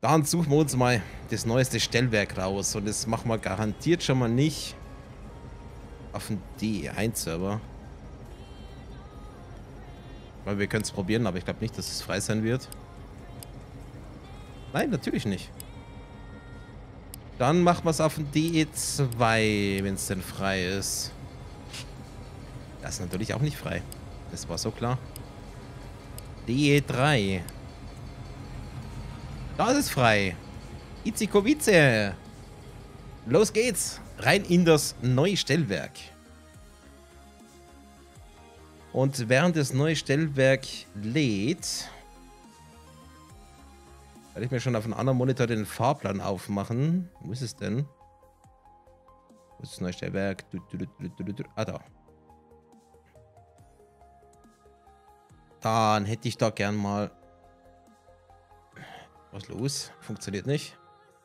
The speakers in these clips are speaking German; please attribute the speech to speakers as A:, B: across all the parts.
A: Dann suchen wir uns mal das neueste Stellwerk raus. Und das machen wir garantiert schon mal nicht auf dem DE1-Server. Weil wir können es probieren, aber ich glaube nicht, dass es frei sein wird. Nein, natürlich nicht. Dann machen wir es auf dem DE2, wenn es denn frei ist. Das ist natürlich auch nicht frei. Das war so klar. DE3. Da ist es frei. Itzikowice. Los geht's. Rein in das neue Stellwerk. Und während das neue Stellwerk lädt, werde ich mir schon auf einem anderen Monitor den Fahrplan aufmachen. Wo ist es denn? Wo ist das neue Stellwerk? Ah, da. Dann hätte ich da gern mal... Was los? Funktioniert nicht.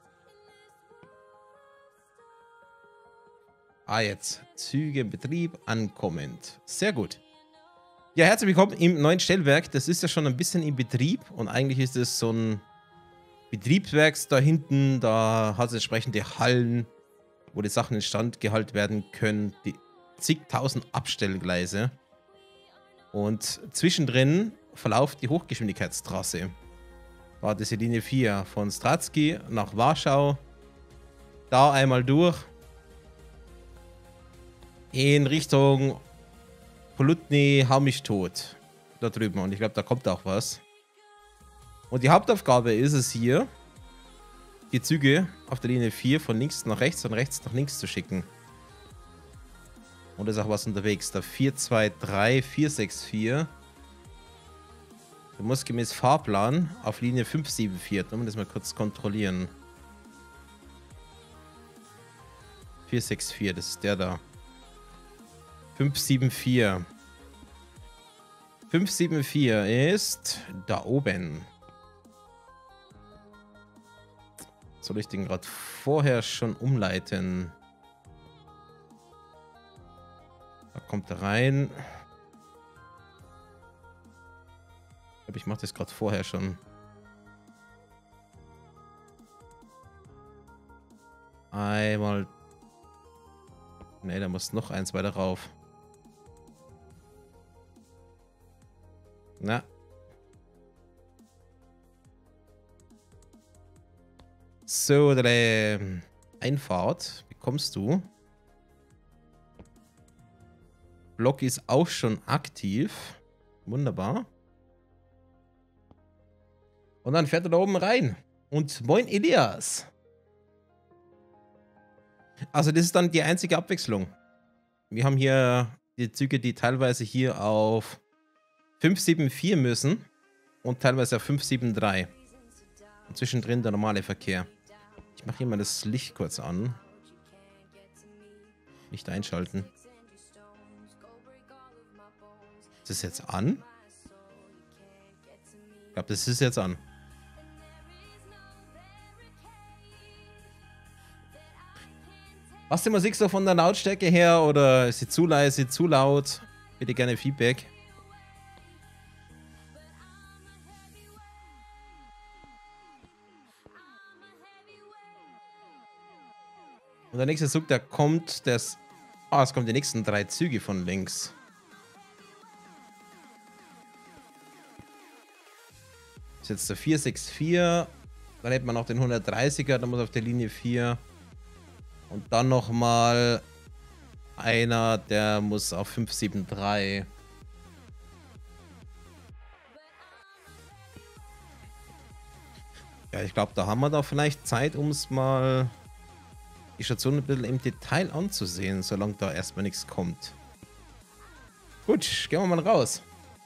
A: Ah, jetzt. Züge in Betrieb ankommend. Sehr gut. Ja, herzlich willkommen im neuen Stellwerk. Das ist ja schon ein bisschen in Betrieb. Und eigentlich ist es so ein Betriebswerk da hinten. Da hat es entsprechende Hallen, wo die Sachen instand gehalten werden können. Die zigtausend Abstellgleise. Und zwischendrin verläuft die Hochgeschwindigkeitstrasse. War das die Linie 4 von Stratski nach Warschau. Da einmal durch. In Richtung Polutny, hau mich tot. Da drüben. Und ich glaube, da kommt auch was. Und die Hauptaufgabe ist es hier, die Züge auf der Linie 4 von links nach rechts und rechts nach links zu schicken. Und da ist auch was unterwegs. Der 423, 464. Du musst gemäß Fahrplan auf Linie 574. Da muss man das mal kurz kontrollieren. 464, das ist der da. 574. 574 ist da oben. Soll ich den gerade vorher schon umleiten? Da kommt er rein. Ich glaube, ich mache das gerade vorher schon. Einmal. Ne, da muss noch eins weiter rauf. Na. So, deine Einfahrt bekommst du. Block ist auch schon aktiv. Wunderbar. Und dann fährt er da oben rein. Und moin Elias. Also das ist dann die einzige Abwechslung. Wir haben hier die Züge, die teilweise hier auf 574 müssen. Und teilweise auf 573. Und zwischendrin der normale Verkehr. Ich mache hier mal das Licht kurz an. Nicht einschalten. Ist das jetzt an? Ich glaube, das ist jetzt an. Was die Musik so von der Lautstärke her? Oder ist sie zu leise, zu laut? Bitte gerne Feedback. Und der nächste Zug, der kommt, es kommen die nächsten 3 Züge von links. Das ist jetzt der 464. Dann hätte man noch den 130er, dann muss auf der Linie 4. Und dann nochmal einer, der muss auf 573. Ja, ich glaube, da haben wir da vielleicht Zeit, um es mal die Station ein bisschen im Detail anzusehen, solange da erstmal nichts kommt. Gut, gehen wir mal raus.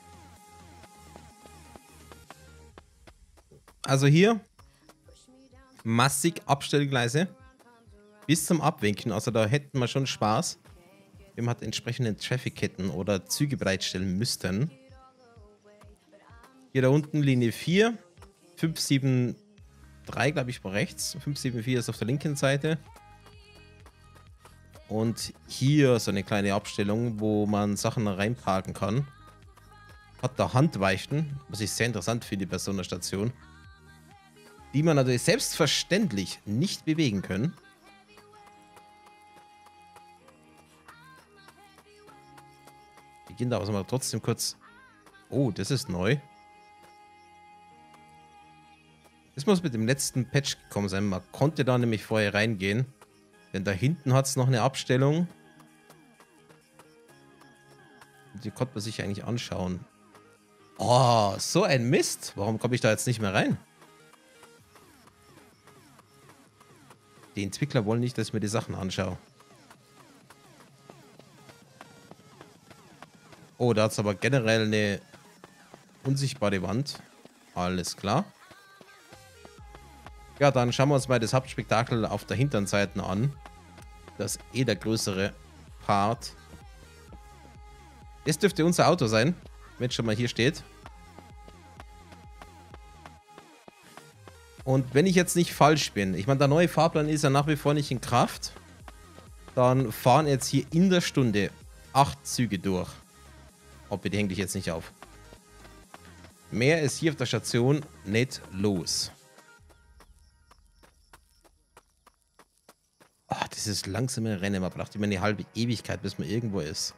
A: Also hier massig Abstellgleise bis zum Abwinken. Also da hätten wir schon Spaß, wenn wir halt entsprechende Traffic-Ketten oder Züge bereitstellen müssten. Hier da unten Linie 4, 573, glaube ich, war rechts. 574 ist auf der linken Seite. Und hier so eine kleine Abstellung, wo man Sachen reinparken kann. Hat da Handweichen, was ich sehr interessant finde bei so einer Station. die man natürlich selbstverständlich nicht bewegen können. Wir gehen da aber mal trotzdem kurz... Oh, das ist neu. Das muss mit dem letzten Patch gekommen sein. Man konnte da nämlich vorher reingehen. Denn da hinten hat es noch eine Abstellung. Die konnte man sich eigentlich anschauen. Oh, so ein Mist. Warum komme ich da jetzt nicht mehr rein? Die Entwickler wollen nicht, dass ich mir die Sachen anschaue. Oh, da hat es aber generell eine unsichtbare Wand. Alles klar. Ja, dann schauen wir uns mal das Hauptspektakel auf der hinteren Seite an. Das ist eh der größere Part. Das dürfte unser Auto sein, wenn es schon mal hier steht. Und wenn ich jetzt nicht falsch bin, ich meine, der neue Fahrplan ist ja nach wie vor nicht in Kraft, dann fahren jetzt hier in der Stunde 8 Züge durch. Oh, bitte häng dich jetzt nicht auf. Mehr ist hier auf der Station nicht los. Oh, dieses langsame Rennen, man braucht immer eine halbe Ewigkeit, bis man irgendwo ist.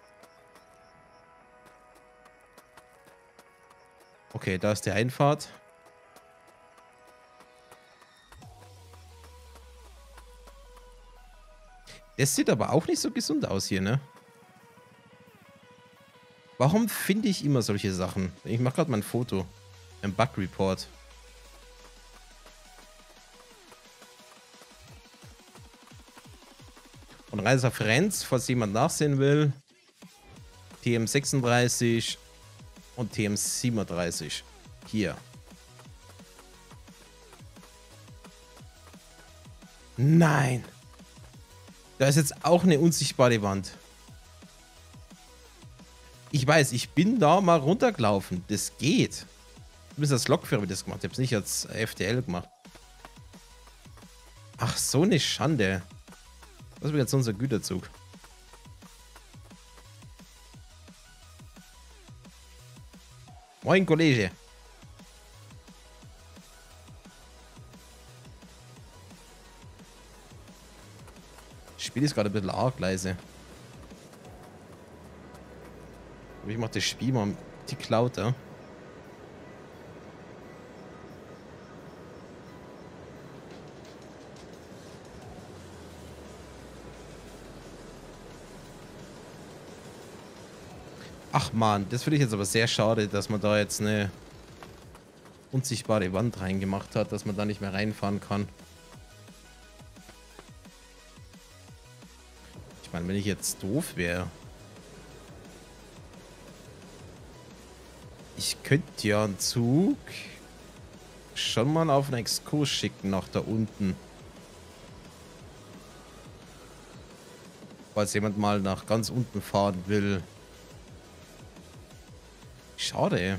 A: Okay, da ist die Einfahrt. Das sieht aber auch nicht so gesund aus hier, ne? Warum finde ich immer solche Sachen? Ich mache gerade mal ein Foto. Ein Bug-Report. Und Referenz, falls jemand nachsehen will. TM36 und TM37. Hier. Nein. Da ist jetzt auch eine unsichtbare Wand. Ich weiß, ich bin da mal runtergelaufen. Das geht. Du bist als Lokführer das gemacht. Ich habe es nicht als FTL gemacht. Ach, so eine Schande. Das wird jetzt unser Güterzug. Moin, Kollege. Das Spiel ist gerade ein bisschen arg leise. Aber ich mache das Spiel mal einen Tick lauter. Ach man, das finde ich jetzt aber sehr schade, dass man da jetzt eine unsichtbare Wand reingemacht hat, dass man da nicht mehr reinfahren kann. Ich meine, wenn ich jetzt doof wäre. Ich könnte ja einen Zug schon mal auf einen Exkurs schicken nach da unten. Falls jemand mal nach ganz unten fahren will. Schade, ey.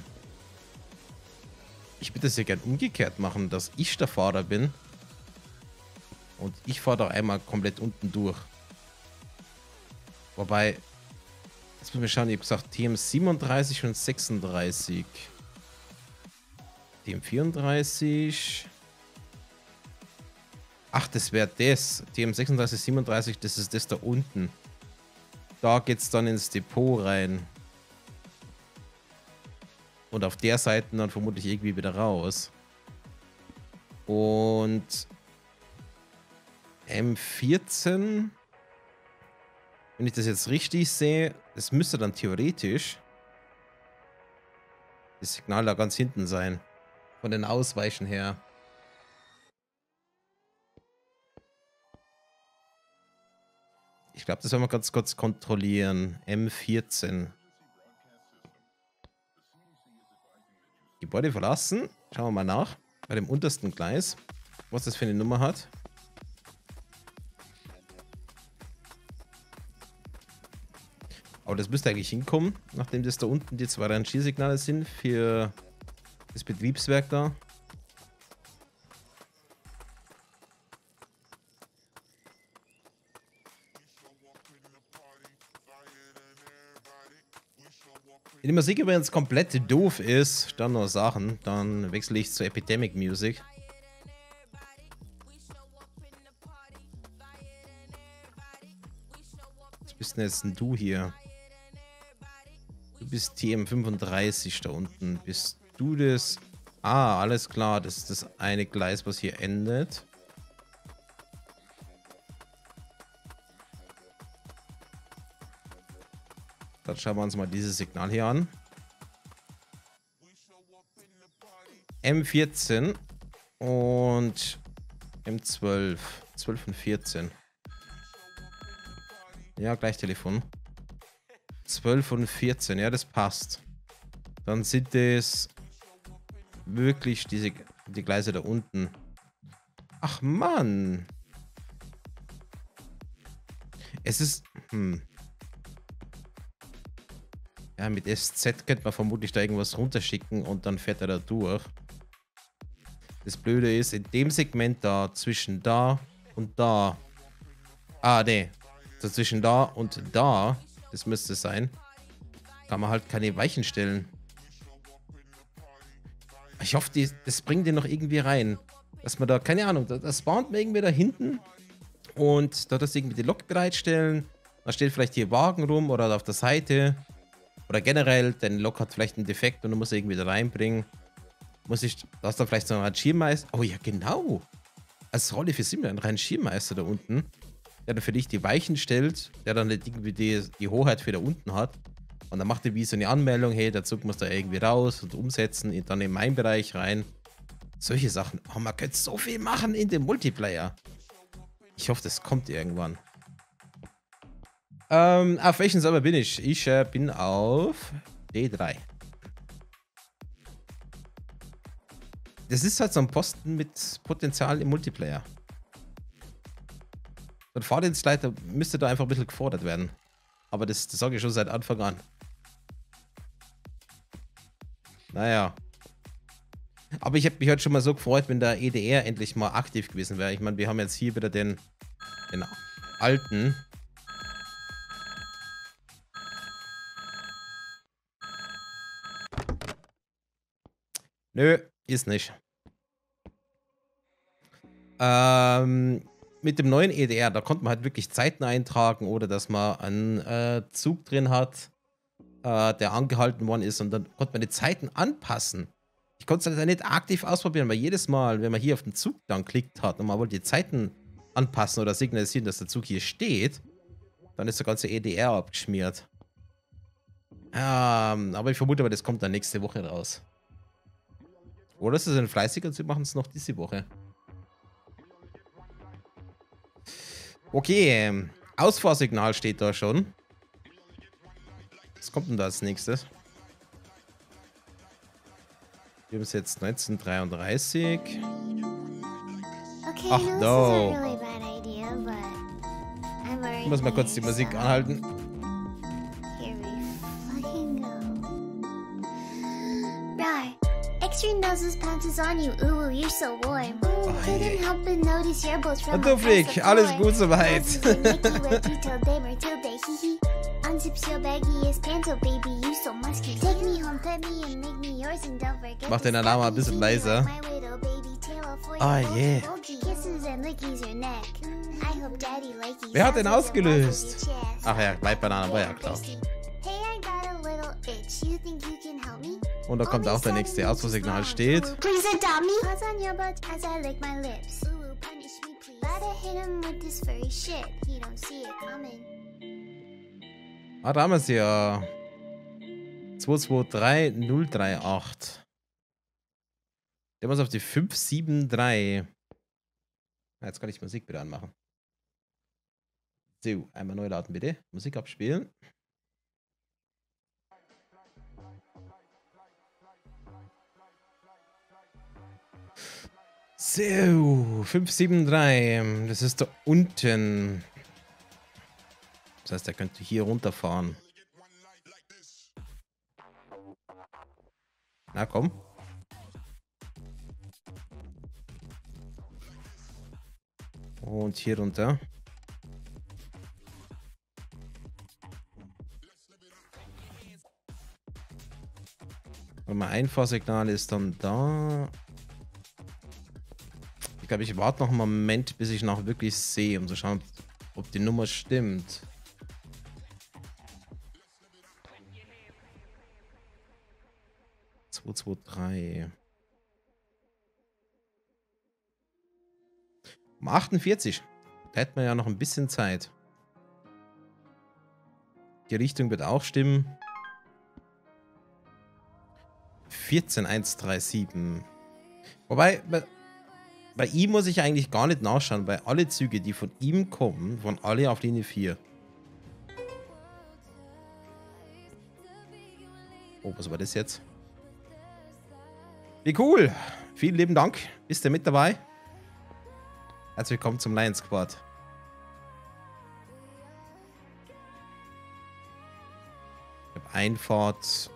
A: Ich würde das ja gern umgekehrt machen, dass ich der Fahrer bin. Und ich fahre da einmal komplett unten durch. Wobei, jetzt müssen wir schauen, ich habe gesagt TM37 und 36. TM34. Ach, das wäre das. TM36, 37, das ist das da unten. Da geht es dann ins Depot rein. Und auf der Seite dann vermutlich irgendwie wieder raus. Und M14, wenn ich das jetzt richtig sehe, das müsste dann theoretisch das Signal da ganz hinten sein. Von den Ausweichen her. Ich glaube, das werden wir ganz kurz kontrollieren. M14. Gebäude verlassen. Schauen wir mal nach. Bei dem untersten Gleis. Was das für eine Nummer hat. Aber das müsste eigentlich hinkommen. Nachdem das da unten die 2 Rangiersignale sind für das Betriebswerk da. Wenn die Musik übrigens komplett doof ist, dann nur Sachen, dann wechsle ich zu Epidemic Music. bist denn jetzt denn du hier? Du bist TM35 da unten. Bist du das? Ah, alles klar. Das ist das eine Gleis, was hier endet. Dann schauen wir uns mal dieses Signal hier an. M14 und M12. 12 und 14. Ja, gleich Telefon. 12 und 14, ja, das passt. Dann sind es wirklich die Gleise da unten. Ach Mann. Es ist... Ja, mit SZ könnte man vermutlich da irgendwas runterschicken und dann fährt er da durch. Das Blöde ist, in dem Segment da, zwischen da und da. Ah, nee. Zwischen da und da, das müsste es sein, kann man halt keine Weichen stellen. Ich hoffe, das bringt den noch irgendwie rein. Dass man da, keine Ahnung, das spawnt man irgendwie da hinten und da das irgendwie die Lok bereitstellen. Da steht vielleicht hier Wagen rum oder auf der Seite. Oder generell, dein Lok hat vielleicht einen Defekt und du musst irgendwie da reinbringen. Da hast du vielleicht so einen Schirmmeister. Oh ja, genau. Als Rolle für Simler einen reinen Schirmmeister da unten. Der dann für dich die Weichen stellt. Der dann irgendwie die Hoheit für da unten hat. Und dann macht er wie so eine Anmeldung. Hey, der Zug muss da irgendwie raus und umsetzen. Dann in meinen Bereich rein. Solche Sachen. Oh, man könnte so viel machen in dem Multiplayer. Ich hoffe, das kommt irgendwann. Auf welchen Server bin ich? Ich bin auf D3. Das ist halt so ein Posten mit Potenzial im Multiplayer. Der Fahrdienstleiter müsste da einfach ein bisschen gefordert werden. Aber das sage ich schon seit Anfang an. Naja. Aber ich hätte mich heute schon mal so gefreut, wenn der EDR endlich mal aktiv gewesen wäre. Ich meine, wir haben jetzt hier wieder den alten. Nö, ist nicht. Mit dem neuen EDR, da konnte man halt wirklich Zeiten eintragen oder dass man einen Zug drin hat, der angehalten worden ist und dann konnte man die Zeiten anpassen. Ich konnte es halt nicht aktiv ausprobieren, weil jedes Mal, wenn man hier auf den Zug dann klickt hat und man wollte die Zeiten anpassen oder signalisieren, dass der Zug hier steht, dann ist der ganze EDR abgeschmiert. Aber ich vermute, das kommt dann nächste Woche raus. Oder ist es ein fleißiger, sie machen es noch diese Woche. Okay, Ausfahrsignal steht da schon. Was kommt denn da als nächstes? Wir haben es jetzt 1933. Ach no. Ich muss mal kurz die Musik anhalten. Und du, Flick, alles gut soweit. Mach den Alarm mal ein bisschen leiser. Oh yeah. Wer hat den ausgelöst? Ach ja, Gleitbanane, war ja klar. Und da kommt auch der nächste Ausfuhrsignal steht. Ah, da haben wir es ja. 223038. Der muss auf die 573. Jetzt kann ich Musik wieder anmachen. So, einmal neu laden bitte. Musik abspielen. So, 573. Das ist da unten. Das heißt, er könnte hier runterfahren. Na komm. Und hier runter. Und mein Einfahrsignal ist dann da. Ich glaube, ich warte noch einen Moment, bis ich noch wirklich sehe, um zu schauen, ob die Nummer stimmt. 2, 2, 3. Um 48. Da hätten wir ja noch ein bisschen Zeit. Die Richtung wird auch stimmen. 14,137. Wobei, bei ihm muss ich eigentlich gar nicht nachschauen, weil alle Züge, die von ihm kommen, waren alle auf Linie 4. Oh, was war das jetzt? Wie cool! Vielen lieben Dank. Bist du mit dabei? Herzlich willkommen zum Lion Squad. Ich habe Einfahrt.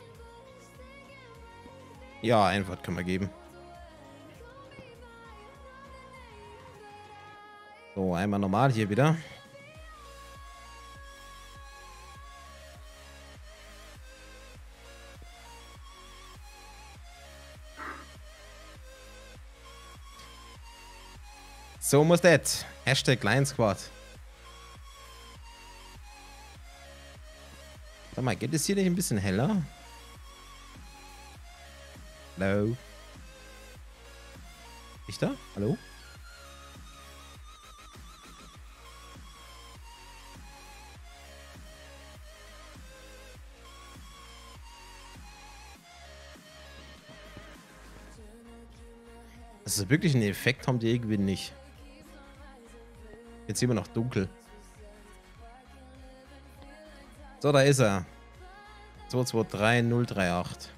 A: Ja, Einfahrt können wir geben. So, einmal normal hier wieder. So muss das. Hashtag Lion Squad. Sag mal, geht es hier nicht ein bisschen heller? Hallo? Ich da? Hallo? Also wirklich einen Effekt haben die irgendwie nicht. Jetzt immer noch dunkel. So, da ist er. 223038.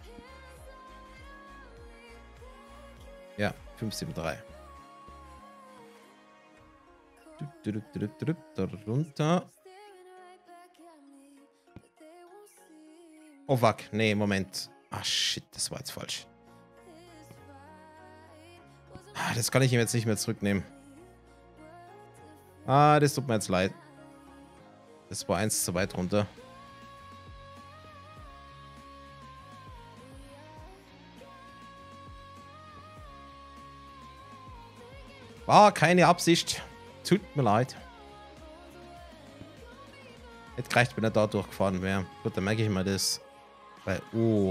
A: Ja, 573. Darunter. Oh, fuck. Nee, Moment. Ah, shit, das war jetzt falsch. Ah, das kann ich ihm jetzt nicht mehr zurücknehmen. Ah, das tut mir jetzt leid. Das war eins zu weit runter. War keine Absicht. Tut mir leid. Jetzt reicht, wenn er da durchgefahren wäre. Gut, dann merke ich mal das. Bei O.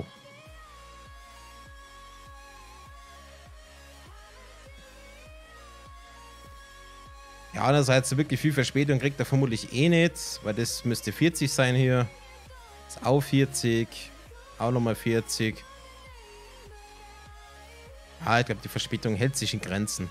A: Ja, andererseits wirklich viel Verspätung kriegt er vermutlich eh nicht, weil das müsste 40 sein hier. Ist auch 40. Auch nochmal 40. Ah, ich glaube, die Verspätung hält sich in Grenzen.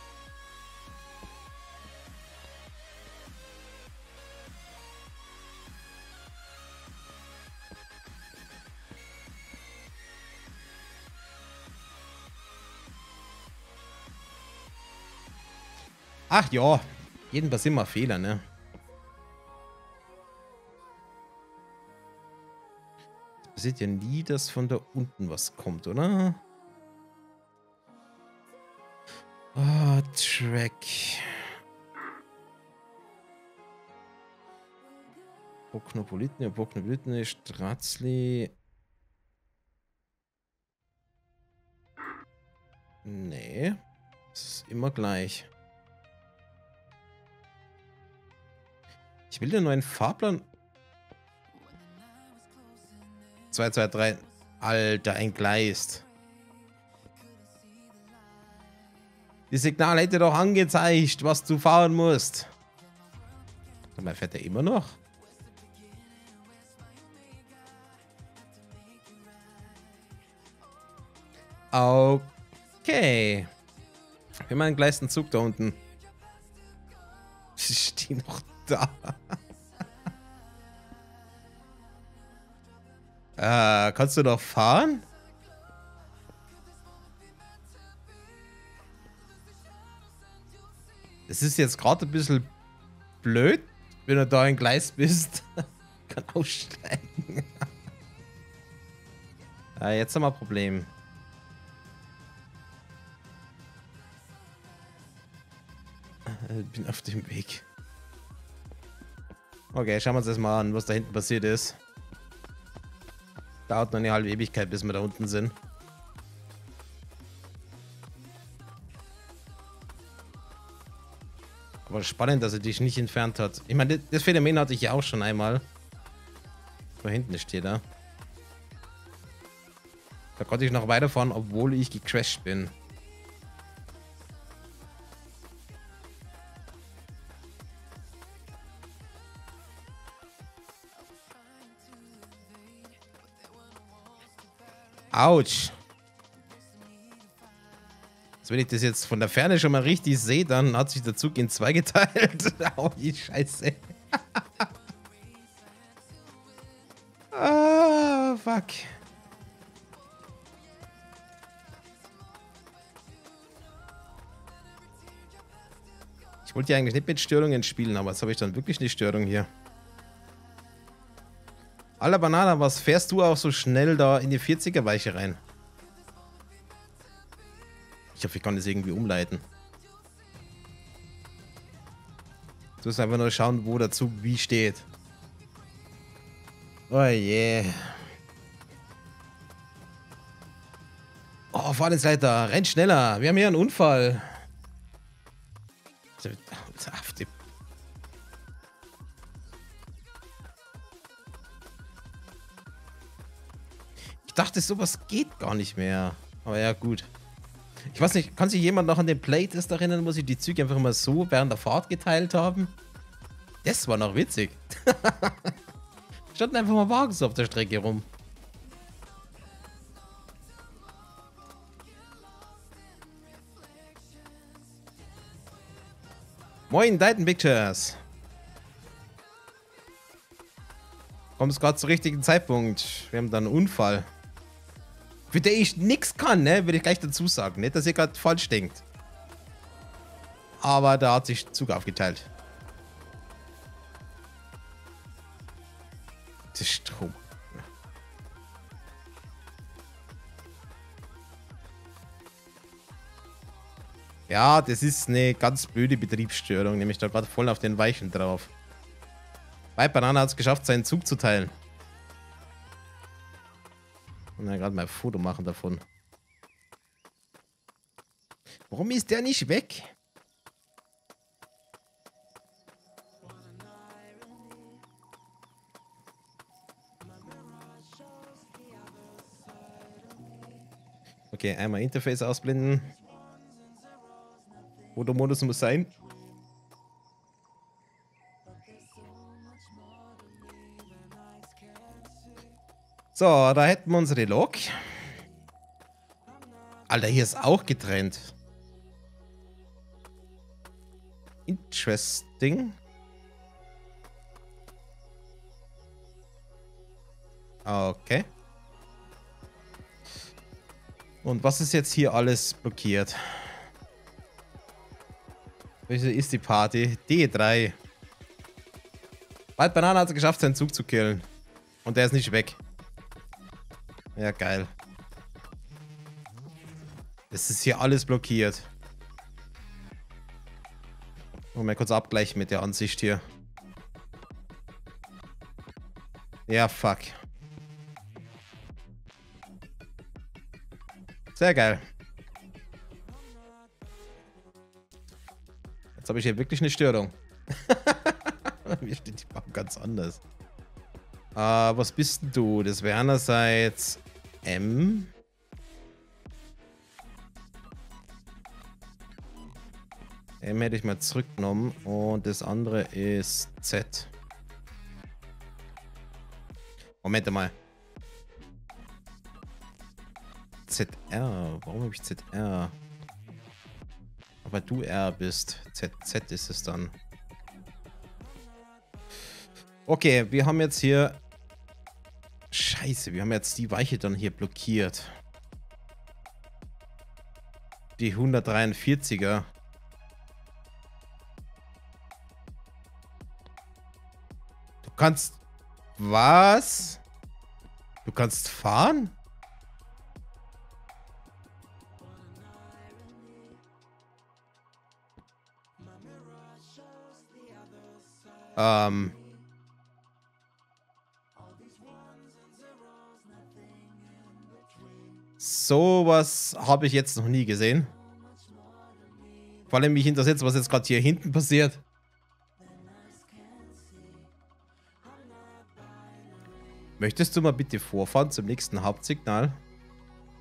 A: Ach ja, jeden passieren mal Fehler, ne? Es passiert ja nie, dass von da unten was kommt, oder? Ah, Track. Boknopolitne, Stratzli. Nee, es ist immer gleich. Ich will den neuen Fahrplan. 2, 2, 3. Alter, entgleist. Die Signal hätte doch angezeigt, was du fahren musst. Dann fährt er immer noch. Okay. Wir haben einen gleichen Zug da unten. Ich stehe noch da. Kannst du noch fahren? Es ist jetzt gerade ein bisschen blöd, wenn du da im Gleis bist. Kann aussteigen. Jetzt haben wir ein Problem. Bin auf dem Weg. Okay, schauen wir uns das mal an, was da hinten passiert ist. Dauert noch eine halbe Ewigkeit, bis wir da unten sind. Aber spannend, dass er dich nicht entfernt hat. Ich meine, das Phänomen hatte ich ja auch schon einmal. Da hinten steht er. Da konnte ich noch weiterfahren, obwohl ich gecrashed bin. Autsch. Also wenn ich das jetzt von der Ferne schon mal richtig sehe, dann hat sich der Zug in zwei geteilt. Oh, die Scheiße. Ah, fuck. Ich wollte ja eigentlich nicht mit Störungen spielen, aber jetzt habe ich dann wirklich eine Störung hier. Alter Banana, was fährst du auch so schnell da in die 40er-Weiche rein? Ich hoffe, ich kann das irgendwie umleiten. Du musst einfach nur schauen, wo der Zug wie steht. Oh je. Yeah. Oh, Fahrdienstleiter, renn schneller. Wir haben hier einen Unfall. Ich dachte, sowas geht gar nicht mehr. Aber ja, gut. Ich weiß nicht, kann sich jemand noch an den Playtest erinnern, wo sie die Züge einfach immer so während der Fahrt geteilt haben? Das war noch witzig. Standen einfach mal Wagen so auf der Strecke rum. Moin, Titan Pictures. Kommst gerade zum richtigen Zeitpunkt. Wir haben da einen Unfall. Für den ich nichts kann, ne? Will ich gleich dazu sagen. Nicht, dass ihr gerade falsch denkt. Aber da hat sich der Zug aufgeteilt. Das ist Strom. Ja, das ist eine ganz blöde Betriebsstörung. Nämlich da gerade voll auf den Weichen drauf. White Banana hat es geschafft, seinen Zug zu teilen. Und dann gerade mal ein Foto machen davon. Warum ist der nicht weg? Okay, einmal Interface ausblenden. Fotomodus muss sein. So, da hätten wir unsere Lok. Alter, hier ist auch getrennt. Interesting. Okay. Und was ist jetzt hier alles blockiert? Welche ist die Party? D3. White Banana hat es geschafft, seinen Zug zu killen. Und der ist nicht weg. Ja, geil. Es ist hier alles blockiert. Mal kurz abgleichen mit der Ansicht hier. Ja, fuck. Sehr geil. Jetzt habe ich hier wirklich eine Störung. Mir steht die Baum ganz anders. Was bist denn du? Das wäre einerseits M. M hätte ich mal zurückgenommen. Und das andere ist Z. Moment mal. ZR. Warum habe ich ZR? Aber du R bist. Z ist es dann. Okay, wir haben jetzt hier... Scheiße, wir haben jetzt die Weiche dann hier blockiert. Die 143er. Du kannst... Was? Du kannst fahren? Sowas habe ich jetzt noch nie gesehen. Vor allem mich interessiert, was jetzt gerade hier hinten passiert. Möchtest du mal bitte vorfahren zum nächsten Hauptsignal?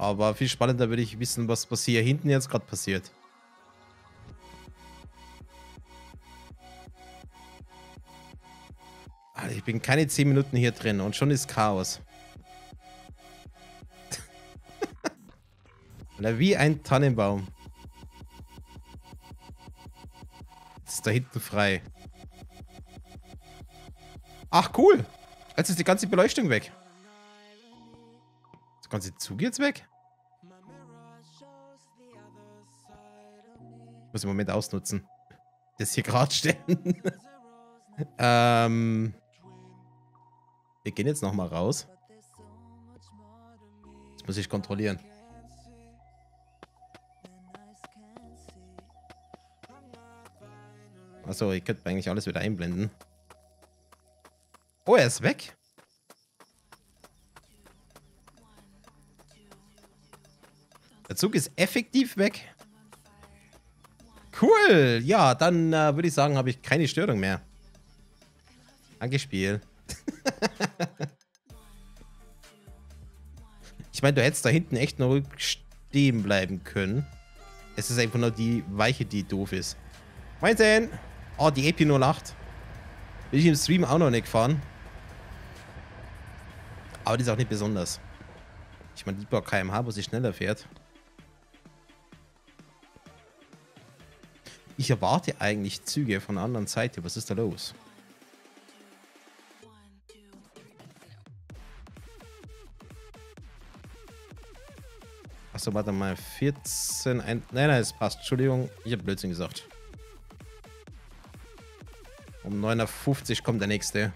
A: Aber viel spannender würde ich wissen, was hier hinten jetzt gerade passiert. Alter, ich bin keine 10 Minuten hier drin und schon ist Chaos. Wie ein Tannenbaum. Jetzt ist da hinten frei. Ach, cool. Jetzt ist die ganze Beleuchtung weg. Das ganze Zug jetzt weg? Ich muss im Moment ausnutzen. Das hier gerade stellen. Wir gehen jetzt nochmal raus. Das muss ich kontrollieren. Achso, ich könnte eigentlich alles wieder einblenden. Oh, er ist weg. Der Zug ist effektiv weg. Cool. Ja, dann würde ich sagen, habe ich keine Störung mehr. Danke, Spiel. Ich meine, du hättest da hinten echt noch stehen bleiben können. Es ist einfach nur die Weiche, die doof ist. Moin. Oh, die EP08. Bin ich im Stream auch noch nicht gefahren. Aber die ist auch nicht besonders. Ich meine, lieber km/h, wo sie schneller fährt. Ich erwarte eigentlich Züge von der anderen Seite. Was ist da los? Achso, warte mal. 14... Nein, es passt. Entschuldigung, ich habe Blödsinn gesagt. Um 9:50 kommt der nächste.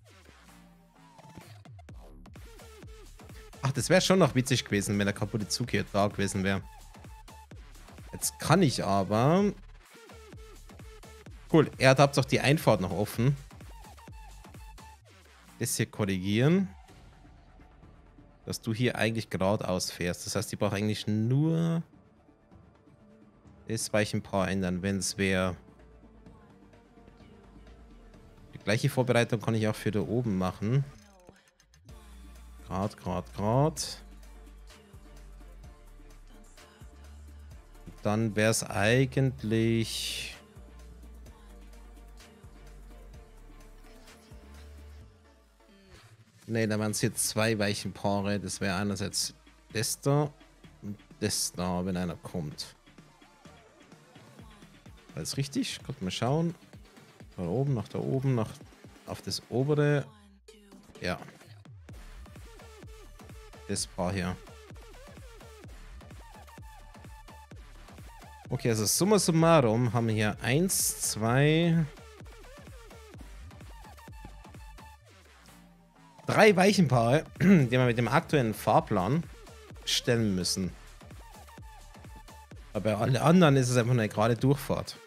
A: Ach, das wäre schon noch witzig gewesen, wenn der kaputte Zug hier da gewesen wäre. Jetzt kann ich aber... Cool, er hat doch die Einfahrt noch offen. Das hier korrigieren. Dass du hier eigentlich geradeaus fährst. Das heißt, ich brauche eigentlich nur das Weichenpaar ändern, wenn es wäre. Die gleiche Vorbereitung kann ich auch für da oben machen. Grad. Dann wäre es eigentlich... Ne, da waren es jetzt 2 Weichenpaare. Das wäre einerseits das da und das da, wenn einer kommt. Alles richtig? Kommt mal schauen. Da oben, nach da oben, nach auf das obere. Ja. Das Paar hier. Okay, also summa summarum haben wir hier 1, 2... 3 Weichenpaare, die wir mit dem aktuellen Fahrplan stellen müssen. Aber bei allen anderen ist es einfach eine gerade Durchfahrt.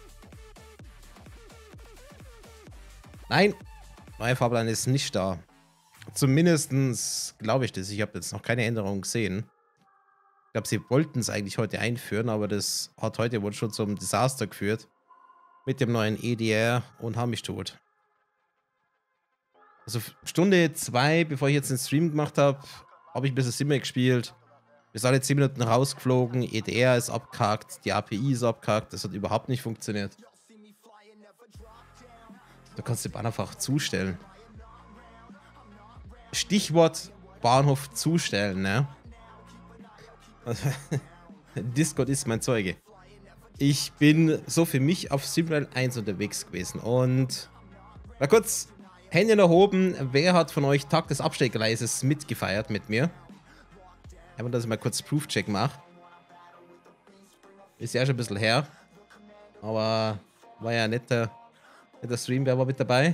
A: Nein, neuer Fahrplan ist nicht da. Zumindest glaube ich das. Ich habe jetzt noch keine Änderung gesehen. Ich glaube, sie wollten es eigentlich heute einführen, aber das hat heute wohl schon zum Desaster geführt. Mit dem neuen EDR und haben mich tot. Also Stunde 2, bevor ich jetzt den Stream gemacht habe, habe ich ein bisschen Simmer gespielt. Wir sind alle 10 Minuten rausgeflogen, EDR ist abgehakt, die API ist abgehakt, das hat überhaupt nicht funktioniert. Du kannst den einfach zustellen. Stichwort Bahnhof zustellen, ne? Discord ist mein Zeuge. Ich bin so für mich auf SimRail 1 unterwegs gewesen und mal kurz Hände nach oben, wer hat von euch Tag des Abstellgleises mitgefeiert mit mir? Einfach, dass ich mal kurz Proof-Check mache. Ist ja schon ein bisschen her. Aber war ja ein netter Stream, wer war mit dabei?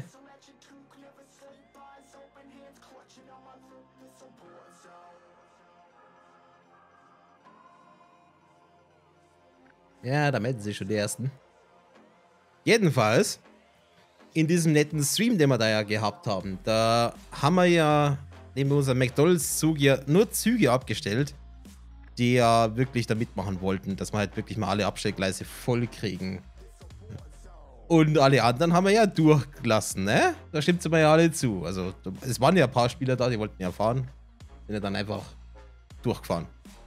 A: Ja, da melden sich schon die ersten. Jedenfalls, in diesem netten Stream, den wir da ja gehabt haben, da haben wir ja neben unserem McDonalds-Zug ja nur Züge abgestellt, die ja wirklich da mitmachen wollten, dass wir halt wirklich mal alle Abstellgleise voll kriegen. Und alle anderen haben wir ja durchgelassen, ne? Da stimmt es mir ja alle zu. Also, es waren ja ein paar Spieler da, die wollten ja fahren. Sind ja dann einfach durchgefahren.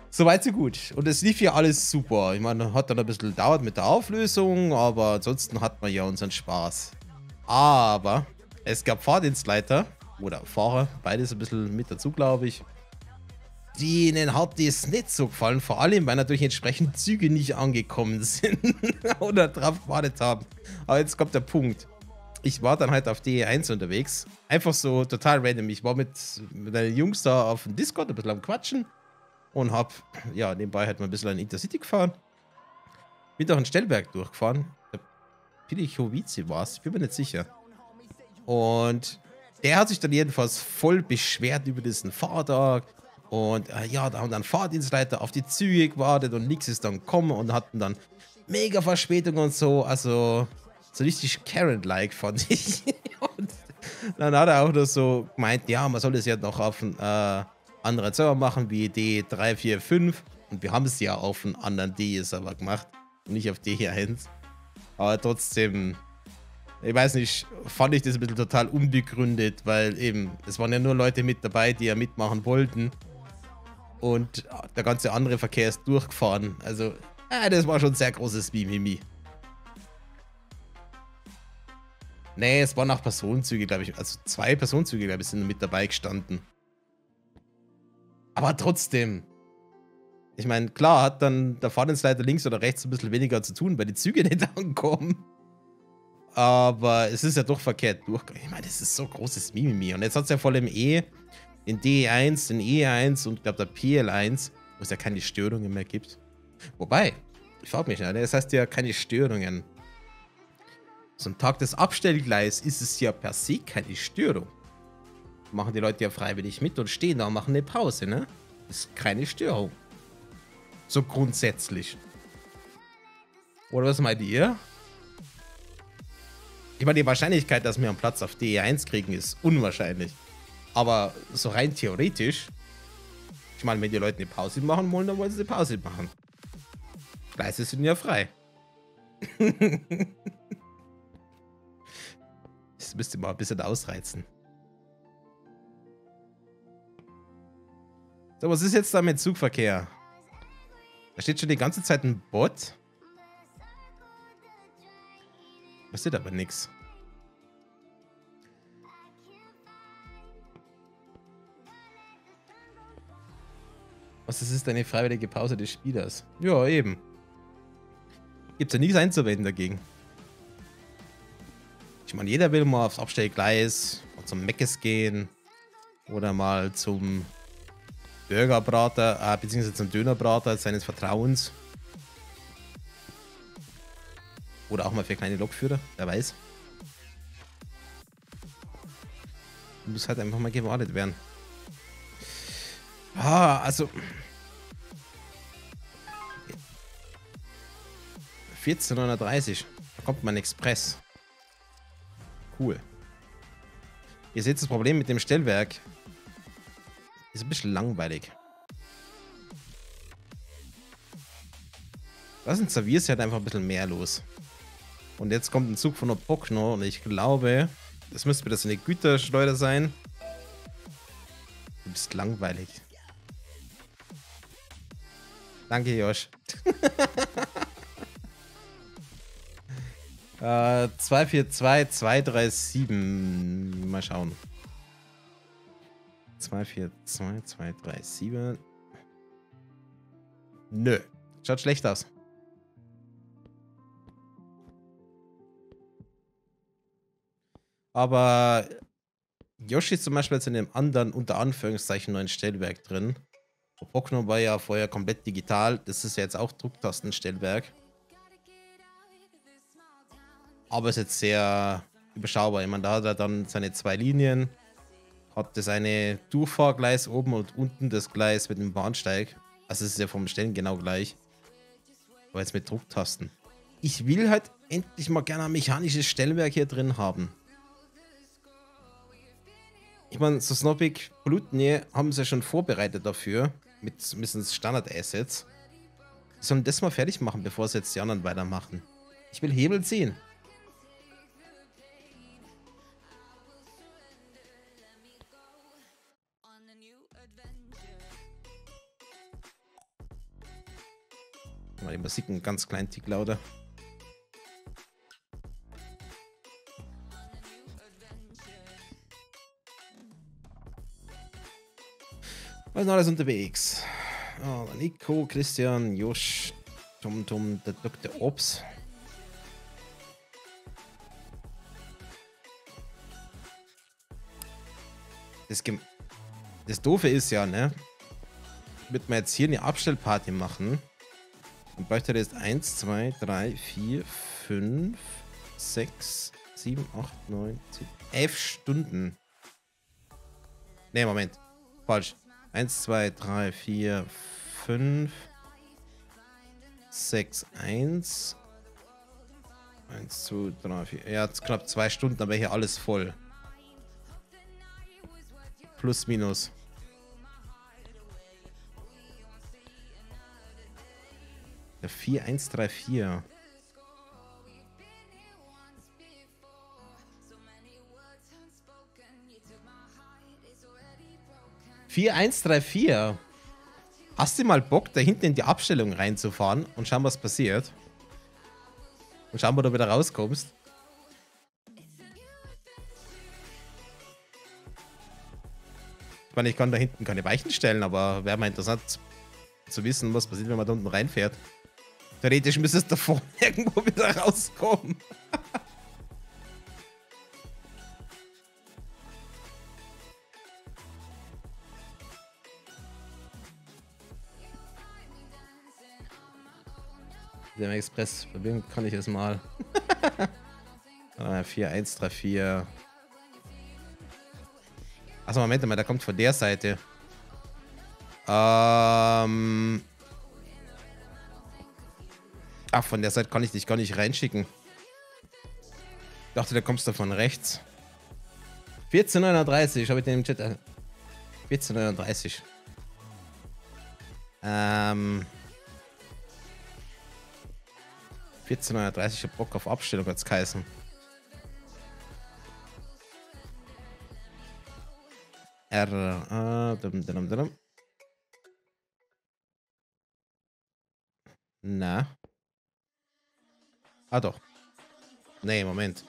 A: Soweit so gut. Und es lief ja alles super. Ich meine, hat dann ein bisschen gedauert mit der Auflösung, aber ansonsten hat man ja unseren Spaß. Aber es gab Fahrdienstleiter oder Fahrer, beides ein bisschen mit dazu, glaube ich. Denen hat das nicht so gefallen, vor allem, weil natürlich entsprechend Züge nicht angekommen sind oder drauf gewartet haben. Aber jetzt kommt der Punkt. Ich war dann halt auf DE1 unterwegs. Einfach so total random. Ich war mit den Jungs da auf dem Discord ein bisschen am Quatschen und hab, ja, nebenbei halt mal ein bisschen an Intercity gefahren. Bin durch einen Stellwerk durchgefahren. Der Pilichowice war es, ich bin mir nicht sicher. Und der hat sich dann jedenfalls voll beschwert über diesen Fahrtag. Und ja, da haben dann Fahrdienstleiter auf die Züge gewartet und nichts ist dann gekommen und hatten dann mega Verspätung und so. Also so richtig Karen-like fand ich. Und dann hat er auch noch so gemeint, ja, man soll das ja noch auf einen anderen Server machen wie D345. Und wir haben es ja auf einen anderen DE-Server gemacht und nicht auf D1. Aber trotzdem, ich weiß nicht, fand ich das ein bisschen total unbegründet, weil eben, es waren ja nur Leute mit dabei, die ja mitmachen wollten. Und der ganze andere Verkehr ist durchgefahren. Also, das war schon ein sehr großes Mimimi. Nee, es waren auch Personenzüge, glaube ich. Also 2 Personenzüge, glaube ich, sind mit dabei gestanden. Aber trotzdem. Ich meine, klar hat dann der Fahrdienstleiter links oder rechts ein bisschen weniger zu tun, weil die Züge nicht ankommen. Aber es ist ja doch verkehrt durchgegangen. Ich meine, das ist so großes Mimimi. Und jetzt hat es ja vor allem den DE1, den E1 und ich glaube der PL1, wo es ja keine Störungen mehr gibt. Wobei, ich frage mich, das heißt ja keine Störungen. So am Tag des Abstellgleis ist es ja per se keine Störung. Machen die Leute ja freiwillig mit und stehen da und machen eine Pause, ne? Ist keine Störung. So grundsätzlich. Oder was meint ihr? Ich meine, die Wahrscheinlichkeit, dass wir einen Platz auf DE1 kriegen, ist unwahrscheinlich. Aber so rein theoretisch, ich meine, wenn die Leute eine Pause machen wollen, dann wollen sie eine Pause machen. Gleise sind ja frei. Das müsste mal ein bisschen ausreizen. So, was ist jetzt da mit Zugverkehr? Da steht schon die ganze Zeit ein Bot. Passiert aber nichts. Was, das ist eine freiwillige Pause des Spielers? Ja, eben. Gibt's ja nichts einzuwenden dagegen. Ich meine, jeder will mal aufs Abstellgleis zum Meckes gehen oder mal zum Burgerbrater, beziehungsweise zum Dönerbrater seines Vertrauens. Oder auch mal für kleine Lokführer, wer weiß. Muss halt einfach mal gewartet werden. Ah, also 14:30 da kommt mein Express. Cool. Ihr seht das Problem mit dem Stellwerk. Ist ein bisschen langweilig. Das sind Serviers halt einfach ein bisschen mehr los. Und jetzt kommt ein Zug von der Pockno und ich glaube, das müsste wieder so eine Güterschleuder sein. Du bist langweilig. Danke, Josh. 242, 237. Mal schauen. 242, 237. Nö. Schaut schlecht aus. Aber Yoshi ist zum Beispiel jetzt in dem anderen, unter Anführungszeichen, neuen Stellwerk drin. Pockno war ja vorher komplett digital. Das ist ja jetzt auch Drucktastenstellwerk. Aber ist jetzt sehr überschaubar. Ich meine, da hat er dann seine 2 Linien. Hat das eine Durchfahrgleis oben und unten das Gleis mit dem Bahnsteig. Also es ist ja vom Stellen genau gleich. Aber jetzt mit Drucktasten. Ich will halt endlich mal gerne ein mechanisches Stellwerk hier drin haben. Ich meine, so Snobbig Blutnähe haben sie ja schon vorbereitet dafür. Mit zumindest Standard-Assets. Sie sollen das mal fertig machen, bevor sie jetzt die anderen weitermachen. Ich will Hebel ziehen. Musik einen ganz kleinen Tick lauter. Was ist noch alles unterwegs? Oh, Nico, Christian, Josh, Tom, der Dr. Ops. Das Doofe ist ja, ne? Wird man jetzt hier eine Abstellparty machen, dann bräuchte er jetzt 1, 2, 3, 4, 5, 6, 7, 8, 9, 10, 11 Stunden. Ne, Moment. Falsch. 1, 2, 3, 4, 5, 6, 1. 1, 2, 3, 4. Ja, jetzt knapp 2 Stunden, aber hier alles voll. Plus, minus. Der 4134. Hast du mal Bock, da hinten in die Abstellung reinzufahren und schauen, was passiert? Und schauen, wo du wieder rauskommst. Ich meine, ich kann da hinten keine Weichen stellen, aber wäre mal interessant zu wissen, was passiert, wenn man da unten reinfährt. Theoretisch müsste es da vorne irgendwo wieder rauskommen. Dem Express verbinden kann ich es mal. 4134. Achso, Moment mal, der kommt von der Seite. Ach, von der Seite kann ich dich gar nicht reinschicken. Ich dachte, da kommst du von rechts. 1439, habe ich den im Chat. 1439. 1439, ich hab Bock auf Abstellung, hat's geheißen. Na. Ah, doch. Nee, Moment.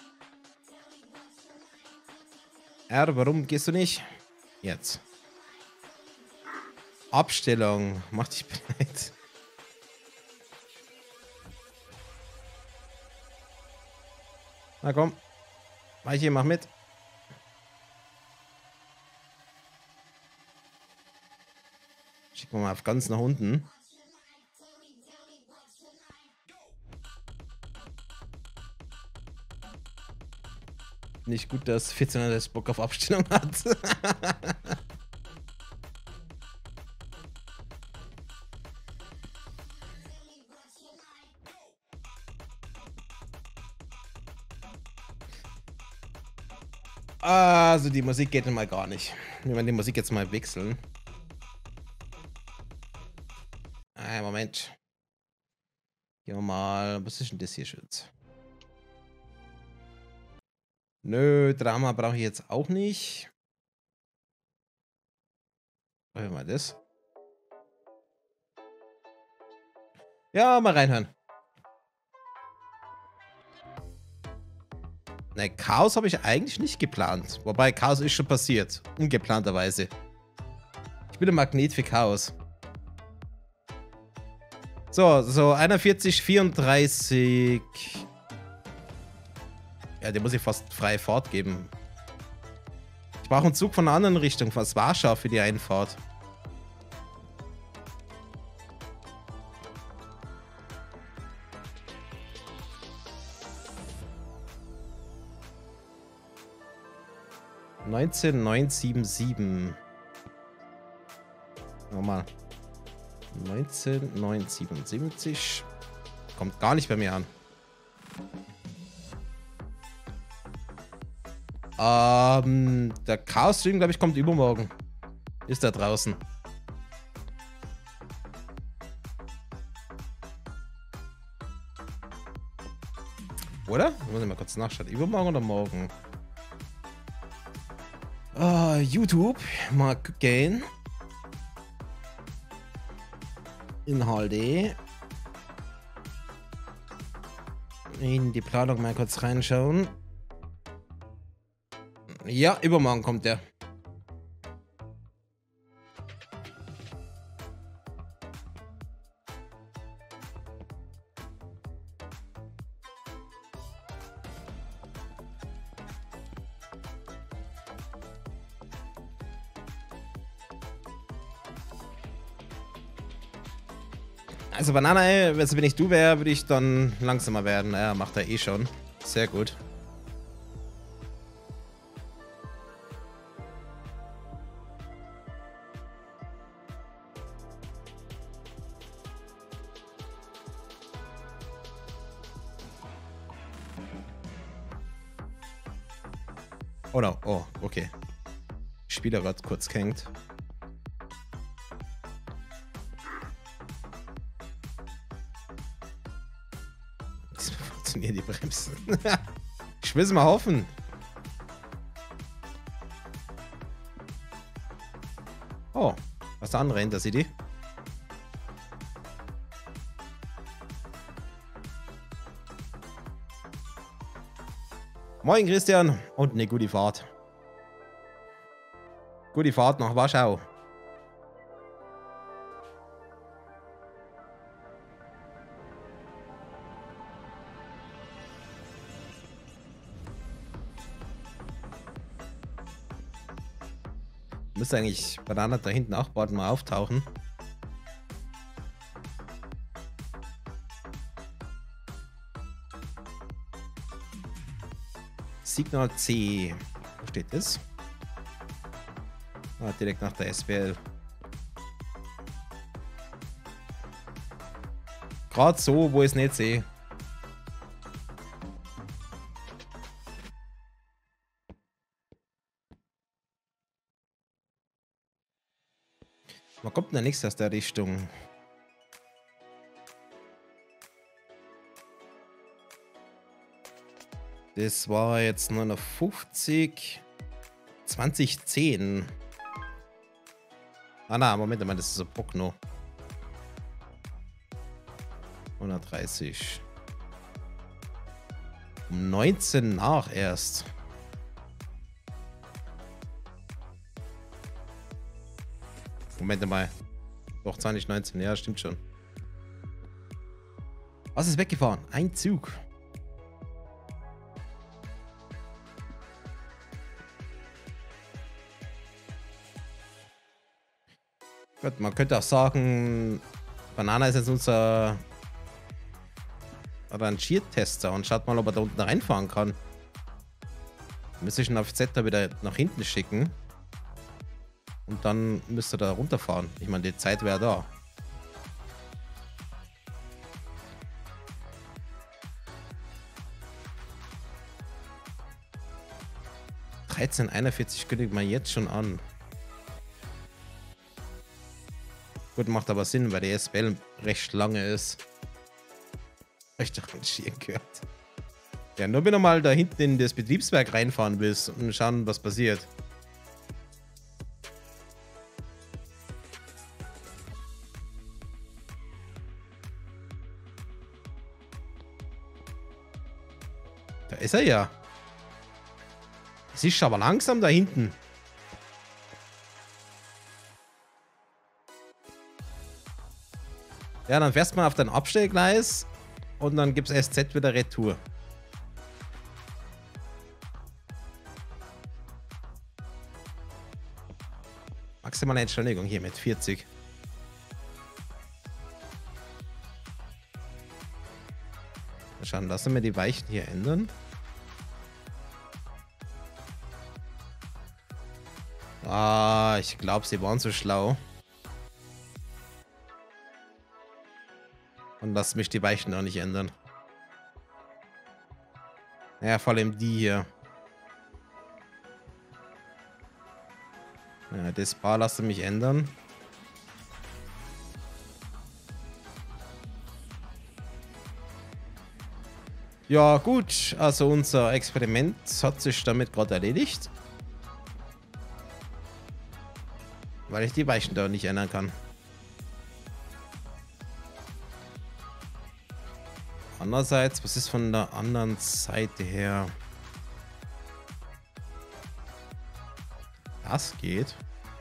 A: Warum gehst du nicht? Jetzt. Abstellung. Mach dich bereit. Na komm. Weiche, mach mit. Schicken wir mal auf ganz nach unten. Nicht gut, dass 1400 Bock auf Abstellung hat. Also die Musik geht mal gar nicht. Wir werden die Musik jetzt mal wechseln. Moment. Gehen wir mal. Was ist denn das hier Schütz? Nö, Drama brauche ich jetzt auch nicht. Wollen wir mal das? Ja, mal reinhören. Ne, Chaos habe ich eigentlich nicht geplant. Wobei, Chaos ist schon passiert. Ungeplanterweise. Ich bin ein Magnet für Chaos. So 41, 34. Ja, den muss ich fast freie Fahrt geben. Ich brauche einen Zug von einer anderen Richtung, von Warschau für die Einfahrt. (19.977) Nochmal. 19.977. Kommt gar nicht bei mir an. Der Chaos-Stream, glaube ich, kommt übermorgen. Ist da draußen. Oder? Muss ich mal kurz nachschauen. Übermorgen oder morgen? YouTube. Mal gucken. Inhalte. In die Planung mal kurz reinschauen. Ja, übermorgen kommt der. Also Banana, also wenn ich du wäre, würde ich dann langsamer werden. Ja, macht er eh schon. Sehr gut. Oh no, oh, okay. Spieler gerade kurz gehängt. Das funktionieren die Bremsen. Ich will es mal hoffen. Oh, was der andere hinter City? Moin Christian und eine gute Fahrt. Gute Fahrt nach Warschau. Müsste eigentlich Banana da hinten auch bald mal auftauchen. Signal C. Wo steht das? Ah, direkt nach der SBL. Gerade so, wo ich es nicht sehe. Man kommt denn da nichts aus der Richtung? Das war jetzt 59. 2010. Ah na, Moment mal, das ist ein Pockno. 130. Um 19 nach erst. Moment mal. Doch, 2019, ja, stimmt schon. Was ist weggefahren? Ein Zug. Gut, man könnte auch sagen, Banana ist jetzt unser Rangiertester und schaut mal, ob er da unten reinfahren kann. Müsste ich ihn auf Z da wieder nach hinten schicken. Und dann müsste er da runterfahren. Ich meine, die Zeit wäre da. (13:41) kündigt man jetzt schon an. Gut, macht aber Sinn, weil die SBL recht lange ist. Recht rangieren gehört. Ja, nur wenn du mal da hinten in das Betriebswerk reinfahren willst und schauen, was passiert. Da ist er ja. Es ist aber langsam da hinten. Ja, dann fährst du mal auf dein Abstellgleis und dann gibt's SZ wieder Retour. Maximale Entschleunigung hier mit 40. Mal schauen, lassen wir die Weichen hier ändern. Ah, ich glaube, sie waren so schlau. Und lass mich die Weichen noch nicht ändern. Ja, vor allem die hier. Ja, das Paar lasse mich ändern. Ja, gut. Also unser Experiment hat sich damit gerade erledigt. Weil ich die Weichen da nicht ändern kann. Andererseits, was ist von der anderen Seite her? Das geht.